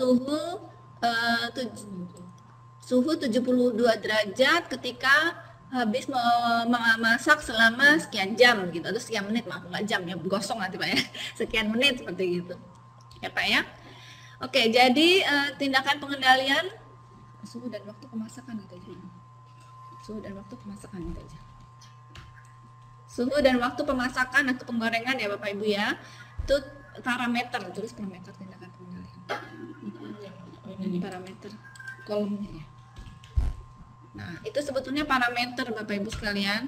suhu 72 derajat ketika habis memasak selama sekian jam gitu, atau sekian menit, maaf nggak jam ya, gosong nanti Pak ya, sekian menit seperti gitu ya Pak ya. Oke, jadi tindakan pengendalian suhu dan waktu pemasakan itu aja. Suhu dan waktu pemasakan itu aja. Suhu dan waktu pemasakan atau penggorengan ya Bapak Ibu ya, itu parameter, tulis parameter tindakan pengendalian. Ini parameter kolomnya ya. Nah, itu sebetulnya parameter Bapak Ibu sekalian.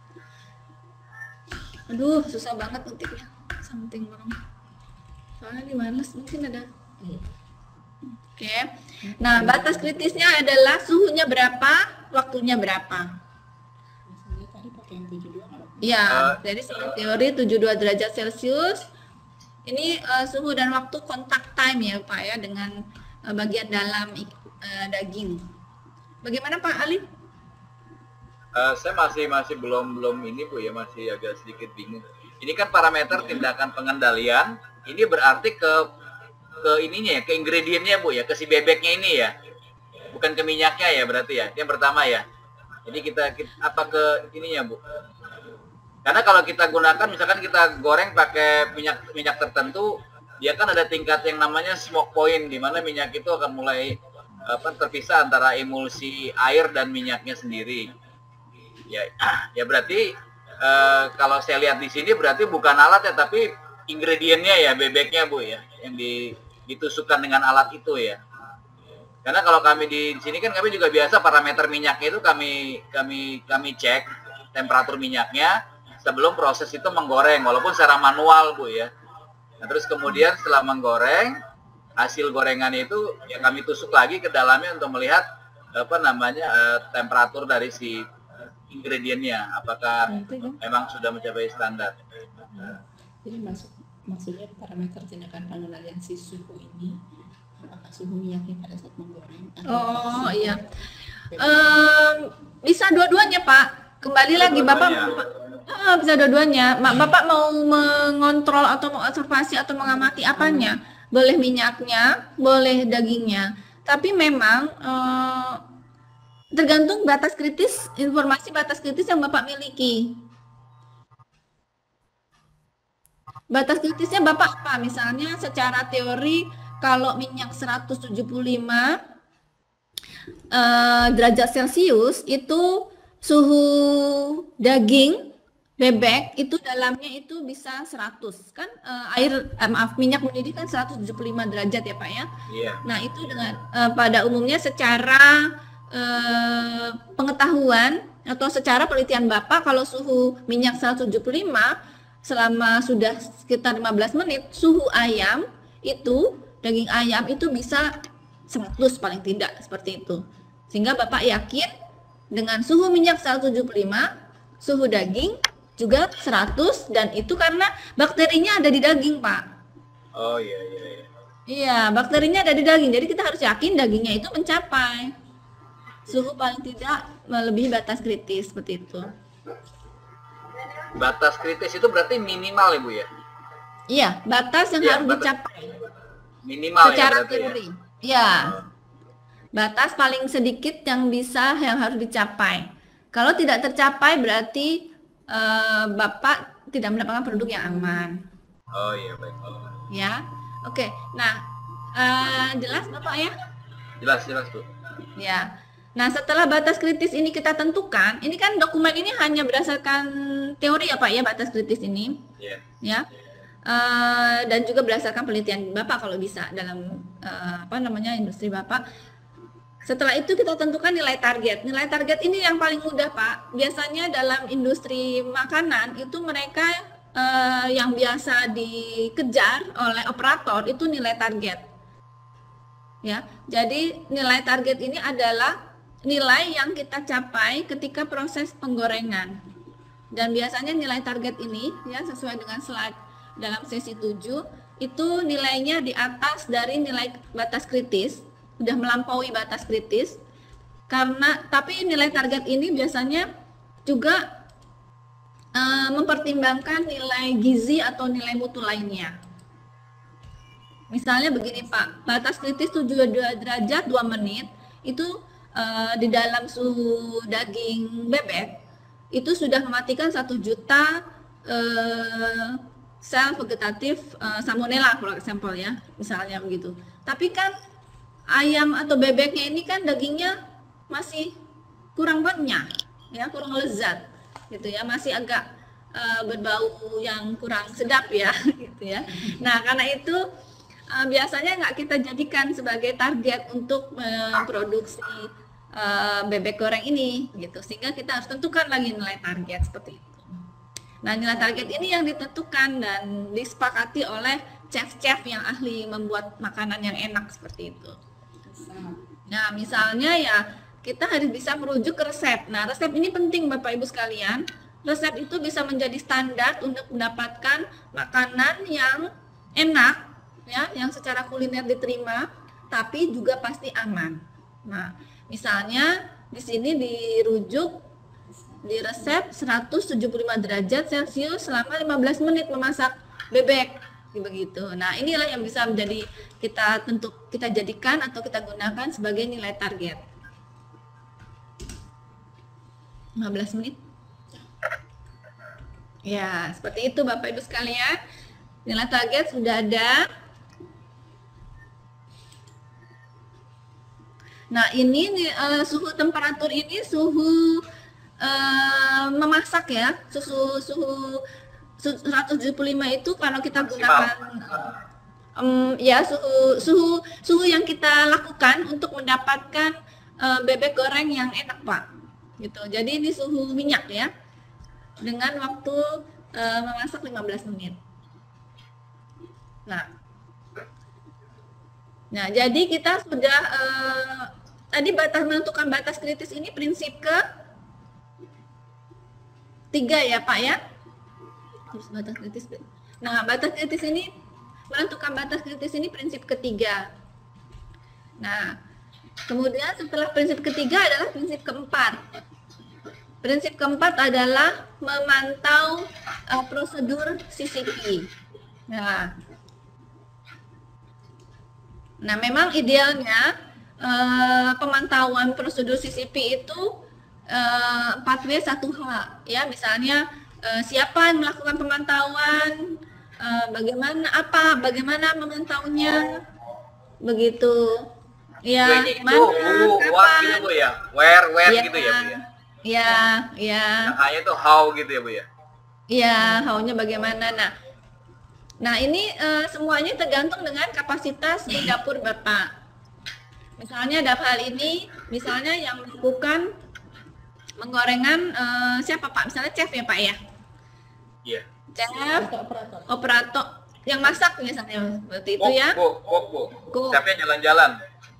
Aduh, susah banget ngetiknya. Something wrong. Soalnya di wireless mungkin ada. Oke. Nah, batas kritisnya adalah suhunya berapa, waktunya berapa. Misalnya tadi pakai yang 72 nggak? Ya, jadi secara teori 72 derajat Celcius. Ini suhu dan waktu kontak time ya Pak ya, dengan bagian dalam daging. Bagaimana Pak Ali? Saya masih belum ini Bu ya, masih agak sedikit bingung. Ini kan parameter tindakan pengendalian. Ini berarti ke ininya ya, ke ingredientnya Bu ya, ke si bebeknya ini ya. Bukan ke minyaknya ya berarti ya. Yang pertama ya. Jadi kita apa ke ininya Bu? Karena kalau kita gunakan misalkan kita goreng pakai minyak tertentu, dia kan ada tingkat yang namanya smoke point, di mana minyak itu akan mulai terpisah antara emulsi air dan minyaknya sendiri. Ya berarti kalau saya lihat di sini berarti bukan alat ya, tapi ingredientnya ya, bebeknya Bu ya, yang ditusukkan dengan alat itu ya. Karena kalau kami di sini kan kami juga biasa parameter minyaknya itu kami cek temperatur minyaknya sebelum proses itu menggoreng, walaupun secara manual Bu ya. Nah, terus kemudian setelah menggoreng, hasil gorengan itu ya kami tusuk lagi ke dalamnya untuk melihat temperatur dari si ingredientnya, apakah memang sudah mencapai standar. Jadi maksudnya parameter tindakan pengendalian si suhu ini, apakah suhu minyaknya pada saat menggoreng? Oh iya, bisa dua-duanya Pak. Kembali lagi Bapak, bisa dua-duanya. Bapak mau mengontrol atau mengobservasi atau mengamati apanya? Boleh minyaknya, boleh dagingnya. Tapi memang tergantung batas kritis, informasi batas kritis yang Bapak miliki. Batas kritisnya Bapak apa? Misalnya secara teori kalau minyak 175 derajat Celcius itu suhu daging bebek itu dalamnya itu bisa 100 kan, minyak mendidih kan 175 derajat ya Pak ya. Iya. Nah itu dengan pada umumnya secara pengetahuan atau secara penelitian Bapak, kalau suhu minyak 175 selama sudah sekitar 15 menit, suhu ayam itu, daging ayam itu bisa 100 paling tidak, seperti itu. Sehingga Bapak yakin dengan suhu minyak 175, suhu daging juga 100, dan itu karena bakterinya ada di daging Pak. Oh iya. Iya, bakterinya ada di daging, jadi kita harus yakin dagingnya itu mencapai suhu paling tidak melebihi batas kritis, seperti itu. Batas kritis itu berarti minimal ya Bu ya? Iya, batas yang harus dicapai. Minimal secara ya berarti teori. Ya. Batas paling sedikit yang harus dicapai. Kalau tidak tercapai berarti Bapak tidak mendapatkan produk yang aman. Oh iya, baik. Ya. Oke. Nah, jelas Bapak ya? Jelas Bu. Ya. Nah, setelah batas kritis ini kita tentukan, ini kan dokumen ini hanya berdasarkan teori ya Pak ya, batas kritis ini. Iya. Ya. Dan juga berdasarkan penelitian Bapak kalau bisa dalam industri Bapak. Setelah itu kita tentukan nilai target. Nilai target ini yang paling mudah Pak. Biasanya dalam industri makanan itu mereka yang biasa dikejar oleh operator itu nilai target. Ya. Jadi nilai target ini adalah nilai yang kita capai ketika proses penggorengan. Dan biasanya nilai target ini ya sesuai dengan slide dalam sesi 7 itu nilainya di atas dari nilai batas kritis, sudah melampaui batas kritis. Tapi nilai target ini biasanya juga mempertimbangkan nilai gizi atau nilai mutu lainnya. Misalnya begini Pak, batas kritis 72 derajat 2 menit itu di dalam suhu daging bebek itu sudah mematikan 1 juta sel vegetatif salmonella, for example ya, misalnya begitu. Tapi kan ayam atau bebeknya ini kan dagingnya masih kurang banyak, ya, kurang lezat, gitu ya, masih agak berbau yang kurang sedap ya, gitu ya. Nah, karena itu biasanya nggak kita jadikan sebagai target untuk memproduksi bebek goreng ini, gitu. Sehingga kita harus tentukan lagi nilai target seperti itu. Nah, nilai target ini yang ditentukan dan disepakati oleh chef-chef yang ahli membuat makanan yang enak seperti itu. Nah, misalnya ya kita harus bisa merujuk ke resep. Nah, resep ini penting Bapak Ibu sekalian. Resep itu bisa menjadi standar untuk mendapatkan makanan yang enak, ya, yang secara kuliner diterima, tapi juga pasti aman. Nah, misalnya di sini dirujuk di resep 175 derajat Celcius selama 15 menit memasak bebek, begitu. Nah, inilah yang bisa menjadi kita jadikan atau kita gunakan sebagai nilai target. 15 menit. Ya, seperti itu Bapak Ibu sekalian. Nilai target sudah ada. Nah, ini suhu temperatur ini suhu memasak ya. Suhu 175 itu kalau kita gunakan ya suhu yang kita lakukan untuk mendapatkan bebek goreng yang enak, Pak. Gitu. Jadi ini suhu minyak ya. Dengan waktu memasak 15 menit. Nah, jadi kita sudah tadi menentukan batas kritis ini prinsip ke 3 ya Pak ya. Terus batas kritis. Nah, batas kritis ini menentukan batas kritis ini prinsip ketiga. Nah, kemudian setelah prinsip ketiga adalah prinsip keempat. Prinsip keempat adalah memantau prosedur CCP. Nah, memang idealnya pemantauan prosedur CCP itu 4W 1H ya, misalnya siapa yang melakukan pemantauan, bagaimana memantaunya, begitu ya, mana, kapan, gitu Bu ya, where ya, gitu ya Bu ya. Ya. Yang hanya itu how gitu ya Bu ya. Iya, how-nya bagaimana. Nah ini semuanya tergantung dengan kapasitas di dapur Bapak. Misalnya dalam hal ini, misalnya yang melakukan penggorengan siapa Pak? Misalnya chef ya Pak ya? Iya. Chef, operator, yang masak misalnya seperti itu ya? Kok. Chefnya jalan-jalan.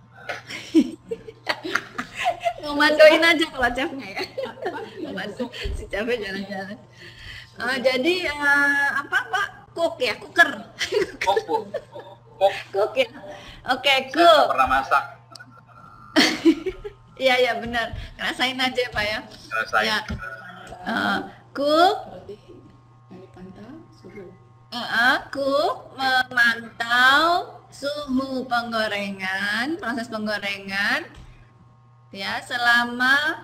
Ngomandoin aja kalau chefnya ya. Ngomandoin si chefnya jalan-jalan. Jadi apa Pak? Cook ya, cooker. Cook ya. Oke, cook. Pernah masak. Iya benar. Rasain aja Pak ya. Rasain. Ya. Cook. Cook memantau suhu penggorengan, proses penggorengan ya selama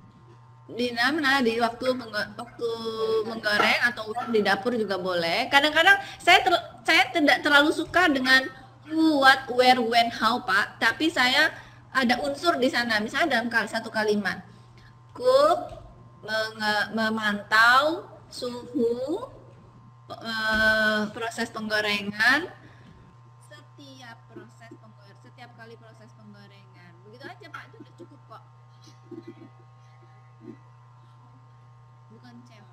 di waktu menggoreng atau di dapur juga boleh. Kadang-kadang saya tidak terlalu suka dengan what, where, when, how Pak, tapi saya ada unsur di sana, misalnya dalam satu kalimat, cook memantau suhu proses penggorengan setiap kali proses penggorengan. Begitu aja Pak, itu udah cukup kok. Bukan chef.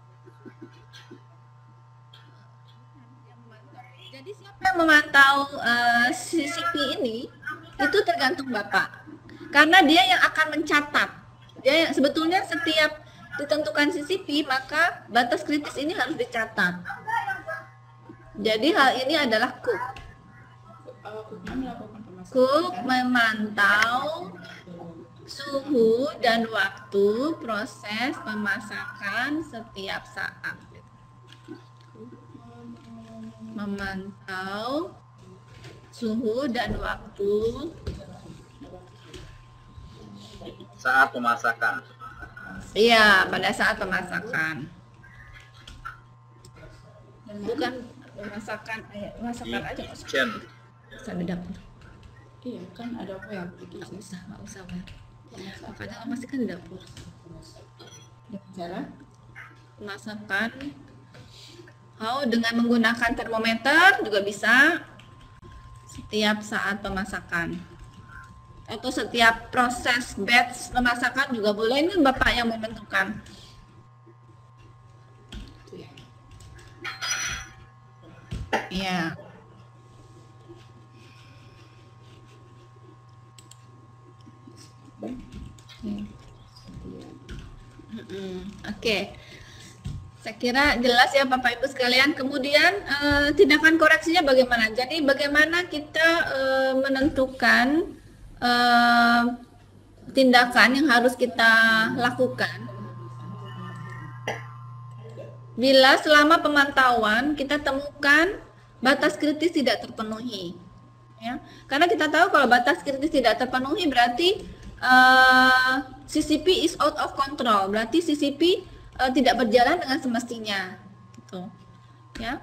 Jadi siapa yang memantau CCP ini itu tergantung Bapak. Karena dia yang akan mencatat. Dia sebetulnya setiap ditentukan CCP maka batas kritis ini harus dicatat. Jadi hal ini adalah cook. Cook memantau suhu dan waktu proses pemasakan setiap saat. Memantau suhu dan waktu saat pemasakan. Iya, pada saat pemasakan. Bukan pemasakan, masakan aja nggak usah. Kitchen. Usah di dapur. Iya kan ada web gitu Nggak sih. usah, nggak usah. Wer. Pemasakan. Makanya masih kan di dapur. Dengan cara Pemasakan. Dengan menggunakan termometer juga bisa. Setiap saat pemasakan. Atau setiap proses batch pemasakan juga boleh. Ini Bapak yang menentukan. itu ya. Iya. Oke. Saya kira jelas ya Bapak Ibu sekalian. Kemudian tindakan koreksinya bagaimana? Jadi bagaimana kita menentukan tindakan yang harus kita lakukan bila selama pemantauan kita temukan batas kritis tidak terpenuhi, ya. Karena kita tahu kalau batas kritis tidak terpenuhi berarti CCP is out of control, berarti CCP tidak berjalan dengan semestinya, gitu, ya.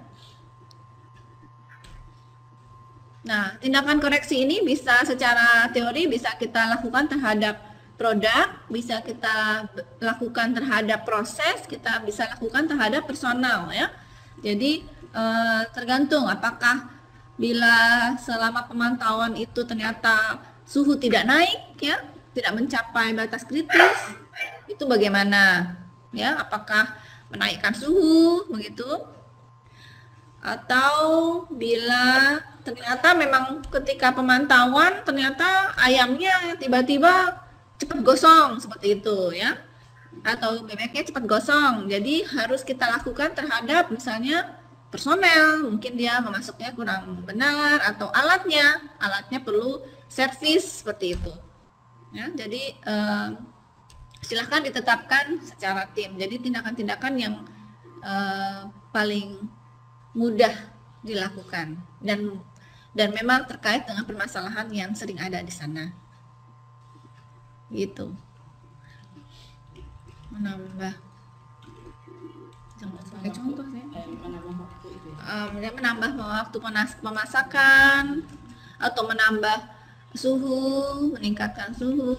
Nah, tindakan koreksi ini bisa secara teori bisa kita lakukan terhadap produk, bisa kita lakukan terhadap proses, kita bisa lakukan terhadap personal, ya. Jadi tergantung apakah bila selama pemantauan itu ternyata suhu tidak naik, ya, tidak mencapai batas kritis, itu bagaimana, ya? Apakah menaikkan suhu, begitu? Atau bila ternyata memang ketika pemantauan ternyata ayamnya tiba-tiba cepat gosong seperti itu, ya, atau bebeknya cepat gosong, jadi harus kita lakukan terhadap misalnya personel, mungkin dia memasuknya kurang benar atau alatnya perlu servis seperti itu, ya. Jadi silahkan ditetapkan secara tim. Jadi tindakan-tindakan yang paling mudah dilakukan dan memang terkait dengan permasalahan yang sering ada di sana. Gitu. Menambah sebagai contoh ya. Menambah waktu itu ya. Menambah waktu pemasakan atau menambah suhu, meningkatkan suhu.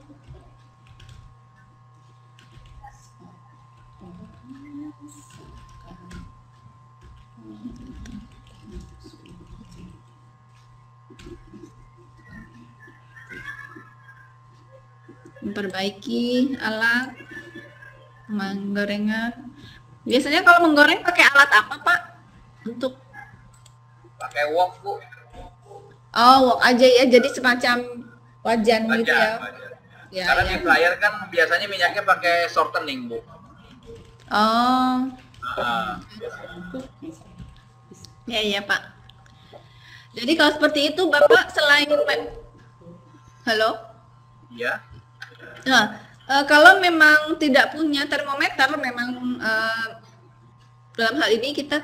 Memperbaiki alat penggorengan. Biasanya kalau menggoreng pakai alat apa, Pak? Untuk Pakai wok, Bu. wok aja ya. Jadi semacam wajan gitu ya. Wajan. Ya, Karena ya. di fryer kan biasanya minyaknya pakai shortening, Bu. Oh, Nah, ya Pak. Jadi kalau seperti itu Bapak selain Halo? iya. Nah, kalau memang tidak punya termometer, memang dalam hal ini kita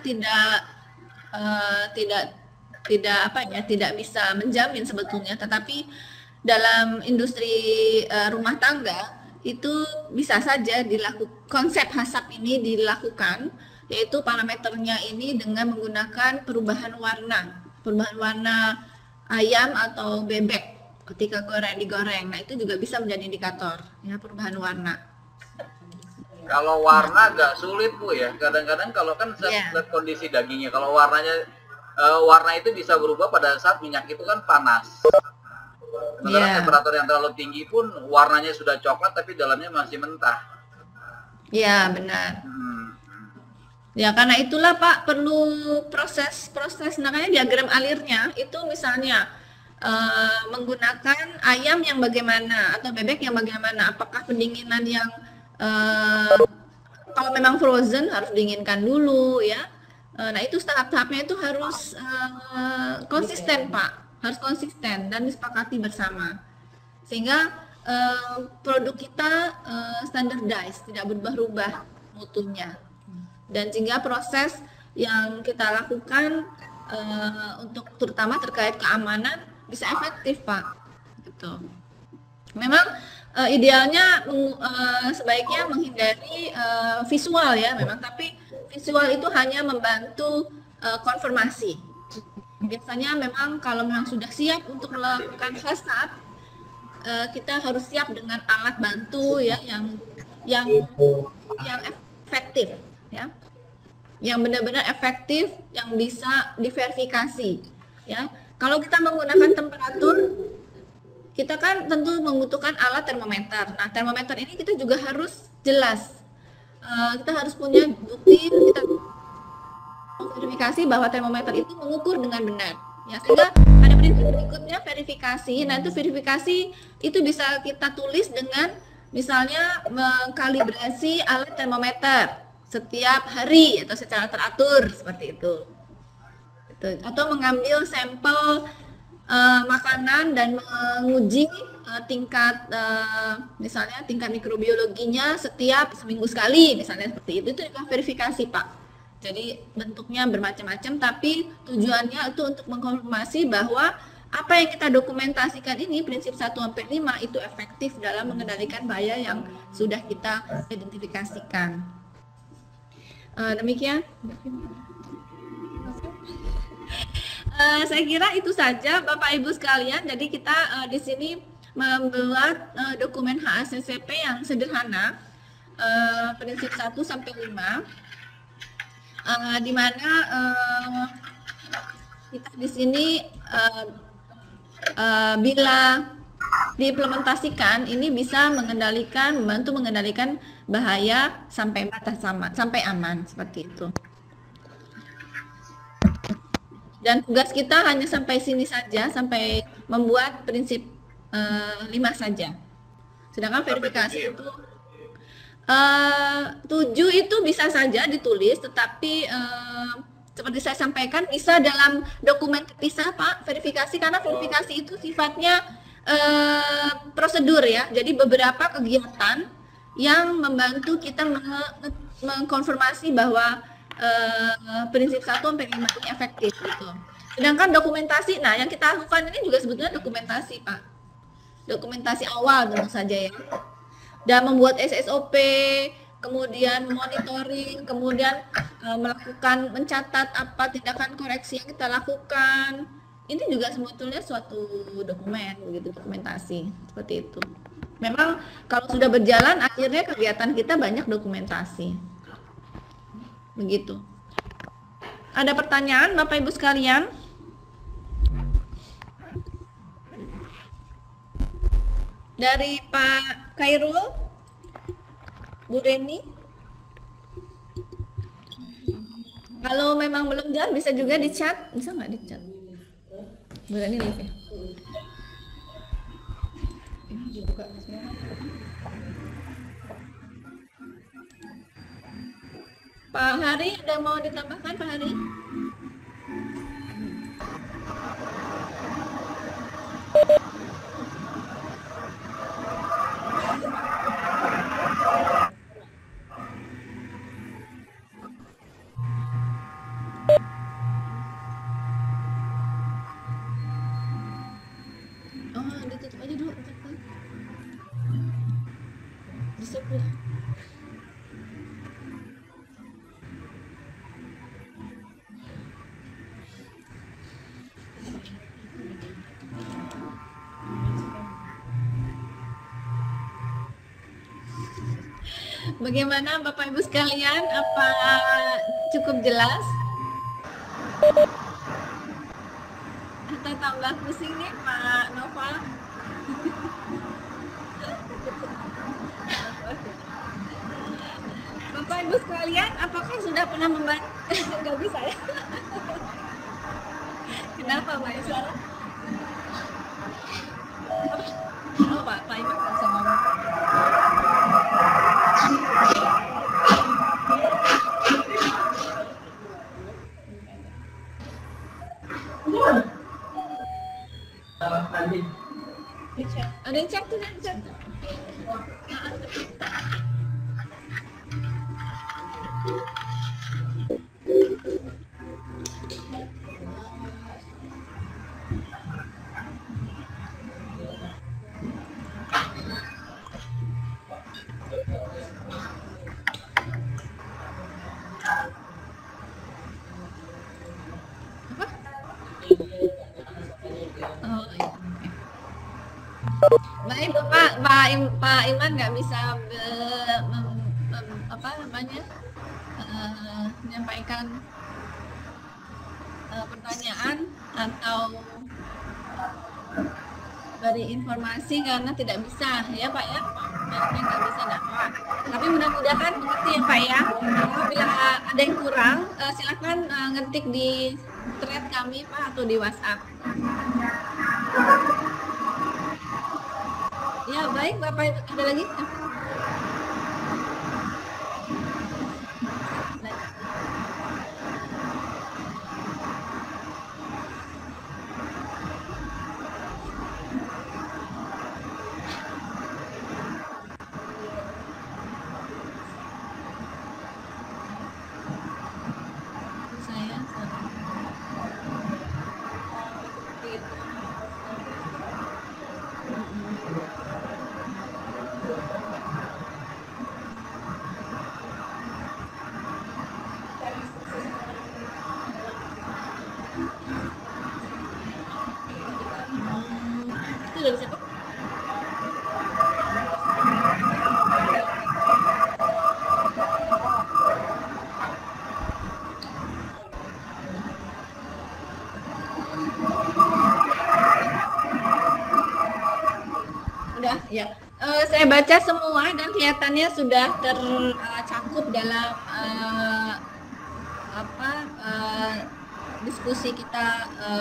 tidak bisa menjamin sebetulnya. Tetapi dalam industri rumah tangga itu bisa saja dilakukan, konsep HACCP ini dilakukan, yaitu parameternya ini dengan menggunakan perubahan warna ayam atau bebek ketika digoreng. Nah, itu juga bisa menjadi indikator ya, perubahan warna. Kalau warna agak sulit, Bu, ya. Kadang-kadang kalau kan lihat kondisi dagingnya, kalau warna itu bisa berubah pada saat minyak itu kan panas. Sementara temperatur yang terlalu tinggi pun warnanya sudah coklat tapi dalamnya masih mentah. Iya, benar. Ya, karena itulah Pak perlu proses namanya diagram alirnya. Itu misalnya menggunakan ayam yang bagaimana atau bebek yang bagaimana, apakah pendinginan yang kalau memang frozen harus dinginkan dulu, ya. Nah, itu tahap-tahapnya itu harus konsisten, Pak, harus konsisten dan disepakati bersama sehingga produk kita standardized, tidak berubah-ubah mutunya, dan sehingga proses yang kita lakukan untuk terutama terkait keamanan bisa efektif, Pak. Gitu. Memang idealnya sebaiknya menghindari visual ya memang, tapi visual itu hanya membantu konfirmasi. Biasanya memang kalau memang sudah siap untuk melakukan hasad, kita harus siap dengan alat bantu ya yang efektif ya, yang benar-benar efektif, yang bisa diverifikasi ya. Kalau kita menggunakan temperatur, kita kan tentu membutuhkan alat termometer. Nah, termometer ini kita juga harus jelas. Kita harus punya bukti, kita verifikasi bahwa termometer itu mengukur dengan benar. Ya, sehingga ada prinsip berikutnya verifikasi. Nah, itu verifikasi itu bisa kita tulis dengan misalnya mengkalibrasi alat termometer setiap hari atau secara teratur seperti itu. Atau mengambil sampel makanan dan menguji tingkat misalnya tingkat mikrobiologinya setiap seminggu sekali misalnya seperti itu adalah verifikasi Pak. Jadi bentuknya bermacam-macam tapi tujuannya itu untuk mengkonfirmasi bahwa apa yang kita dokumentasikan ini prinsip 1-5 itu efektif dalam mengendalikan bahaya yang sudah kita identifikasikan. Demikian. Saya kira itu saja Bapak Ibu sekalian. Jadi kita di sini membuat dokumen HACCP yang sederhana, prinsip 1-5, di mana kita di sini bila diimplementasikan ini bisa membantu mengendalikan bahaya sampai batas sampai aman seperti itu. Dan tugas kita hanya sampai sini saja, sampai membuat prinsip 5 saja. Sedangkan verifikasi itu 7 itu bisa saja ditulis, tetapi seperti saya sampaikan bisa dalam dokumen terpisah Pak, verifikasi, karena verifikasi itu sifatnya prosedur ya. Jadi beberapa kegiatan yang membantu kita mengkonfirmasi bahwa prinsip 1-5 ini efektif gitu. Sedangkan dokumentasi, nah yang kita lakukan ini juga sebetulnya dokumentasi Pak, dokumentasi awal tentu saja ya, dan membuat SSOP, kemudian monitoring, kemudian mencatat apa tindakan koreksi yang kita lakukan. Ini juga sebetulnya suatu dokumen begitu, dokumentasi seperti itu. Memang kalau sudah berjalan akhirnya kegiatan kita banyak dokumentasi. Begitu. Ada pertanyaan Bapak Ibu sekalian? Dari Pak Khairul, Bu Reni. Kalau memang belum jawab bisa juga di chat, bisa nggak di chat? Bu Reni live ya. Ini juga Pak Hari, ada mau ditambahkan Pak Hari? Oh, ditutup aja dulu. Disiplin. Bagaimana Bapak Ibu sekalian? Apa cukup jelas? Atau tambah pusing nih Pak Noval? Bapak Ibu sekalian, apakah sudah pernah membaca? Nggak bisa ya? Kenapa Mbak Isra? Oh Pak Iman nggak bisa ngomong. Ada yang cek tuh, ada yang cek. Baik Pak Iman nggak bisa apa namanya menyampaikan pertanyaan atau beri informasi karena tidak bisa ya Pak ya, memang nggak bisa dapat. Tapi mudah-mudahan mengerti ya Pak ya. Apabila ada yang kurang silakan ngetik di thread kami Pak atau di WhatsApp. Ya baik Bapak, ada lagi? Itu dari siapa? Udah ya. Saya baca semua dan kelihatannya sudah tercakup dalam diskusi kita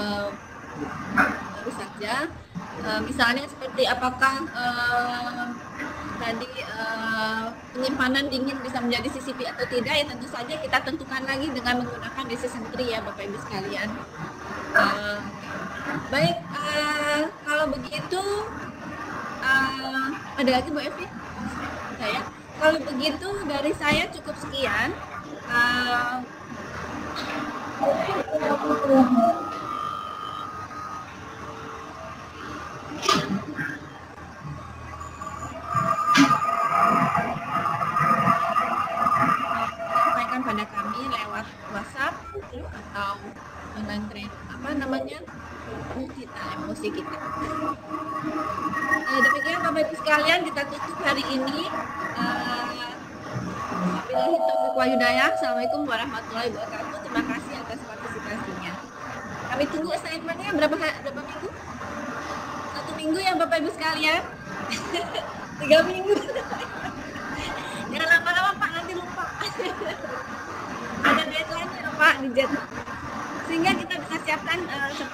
baru saja. Misalnya seperti apakah tadi penyimpanan dingin bisa menjadi CCP atau tidak, ya tentu saja kita tentukan lagi dengan menggunakan decision tree ya Bapak Ibu sekalian. Baik, kalau begitu ada lagi Bu Evi? Saya. Kalau begitu dari saya cukup sekian. Sampaikan pada kami lewat WhatsApp atau dengan kita emosi kita. Demikian Bapak Ibu sekalian, kita tutup hari ini. Wabillahi taufiq wal hidayah. Assalamualaikum warahmatullahi wabarakatuh. Terima kasih atas partisipasinya. Kami tunggu assignment-nya berapa minggu? 1 minggu ya Bapak Ibu sekalian. 3 minggu. Jangan lama-lama Pak, nanti lupa. Ada deadline-nya Pak di jet. Sehingga kita bisa siapkan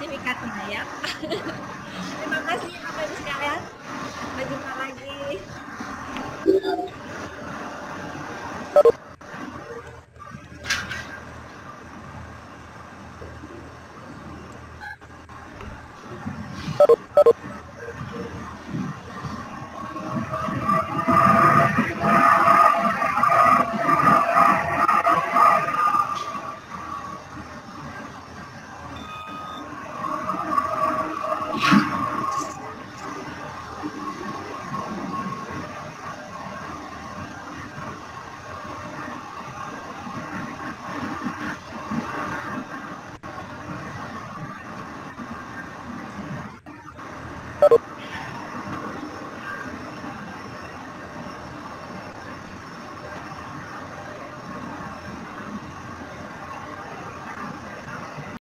sertifikatnya ya. Terima kasih Bapak Ibu sekalian. Sampai jumpa lagi.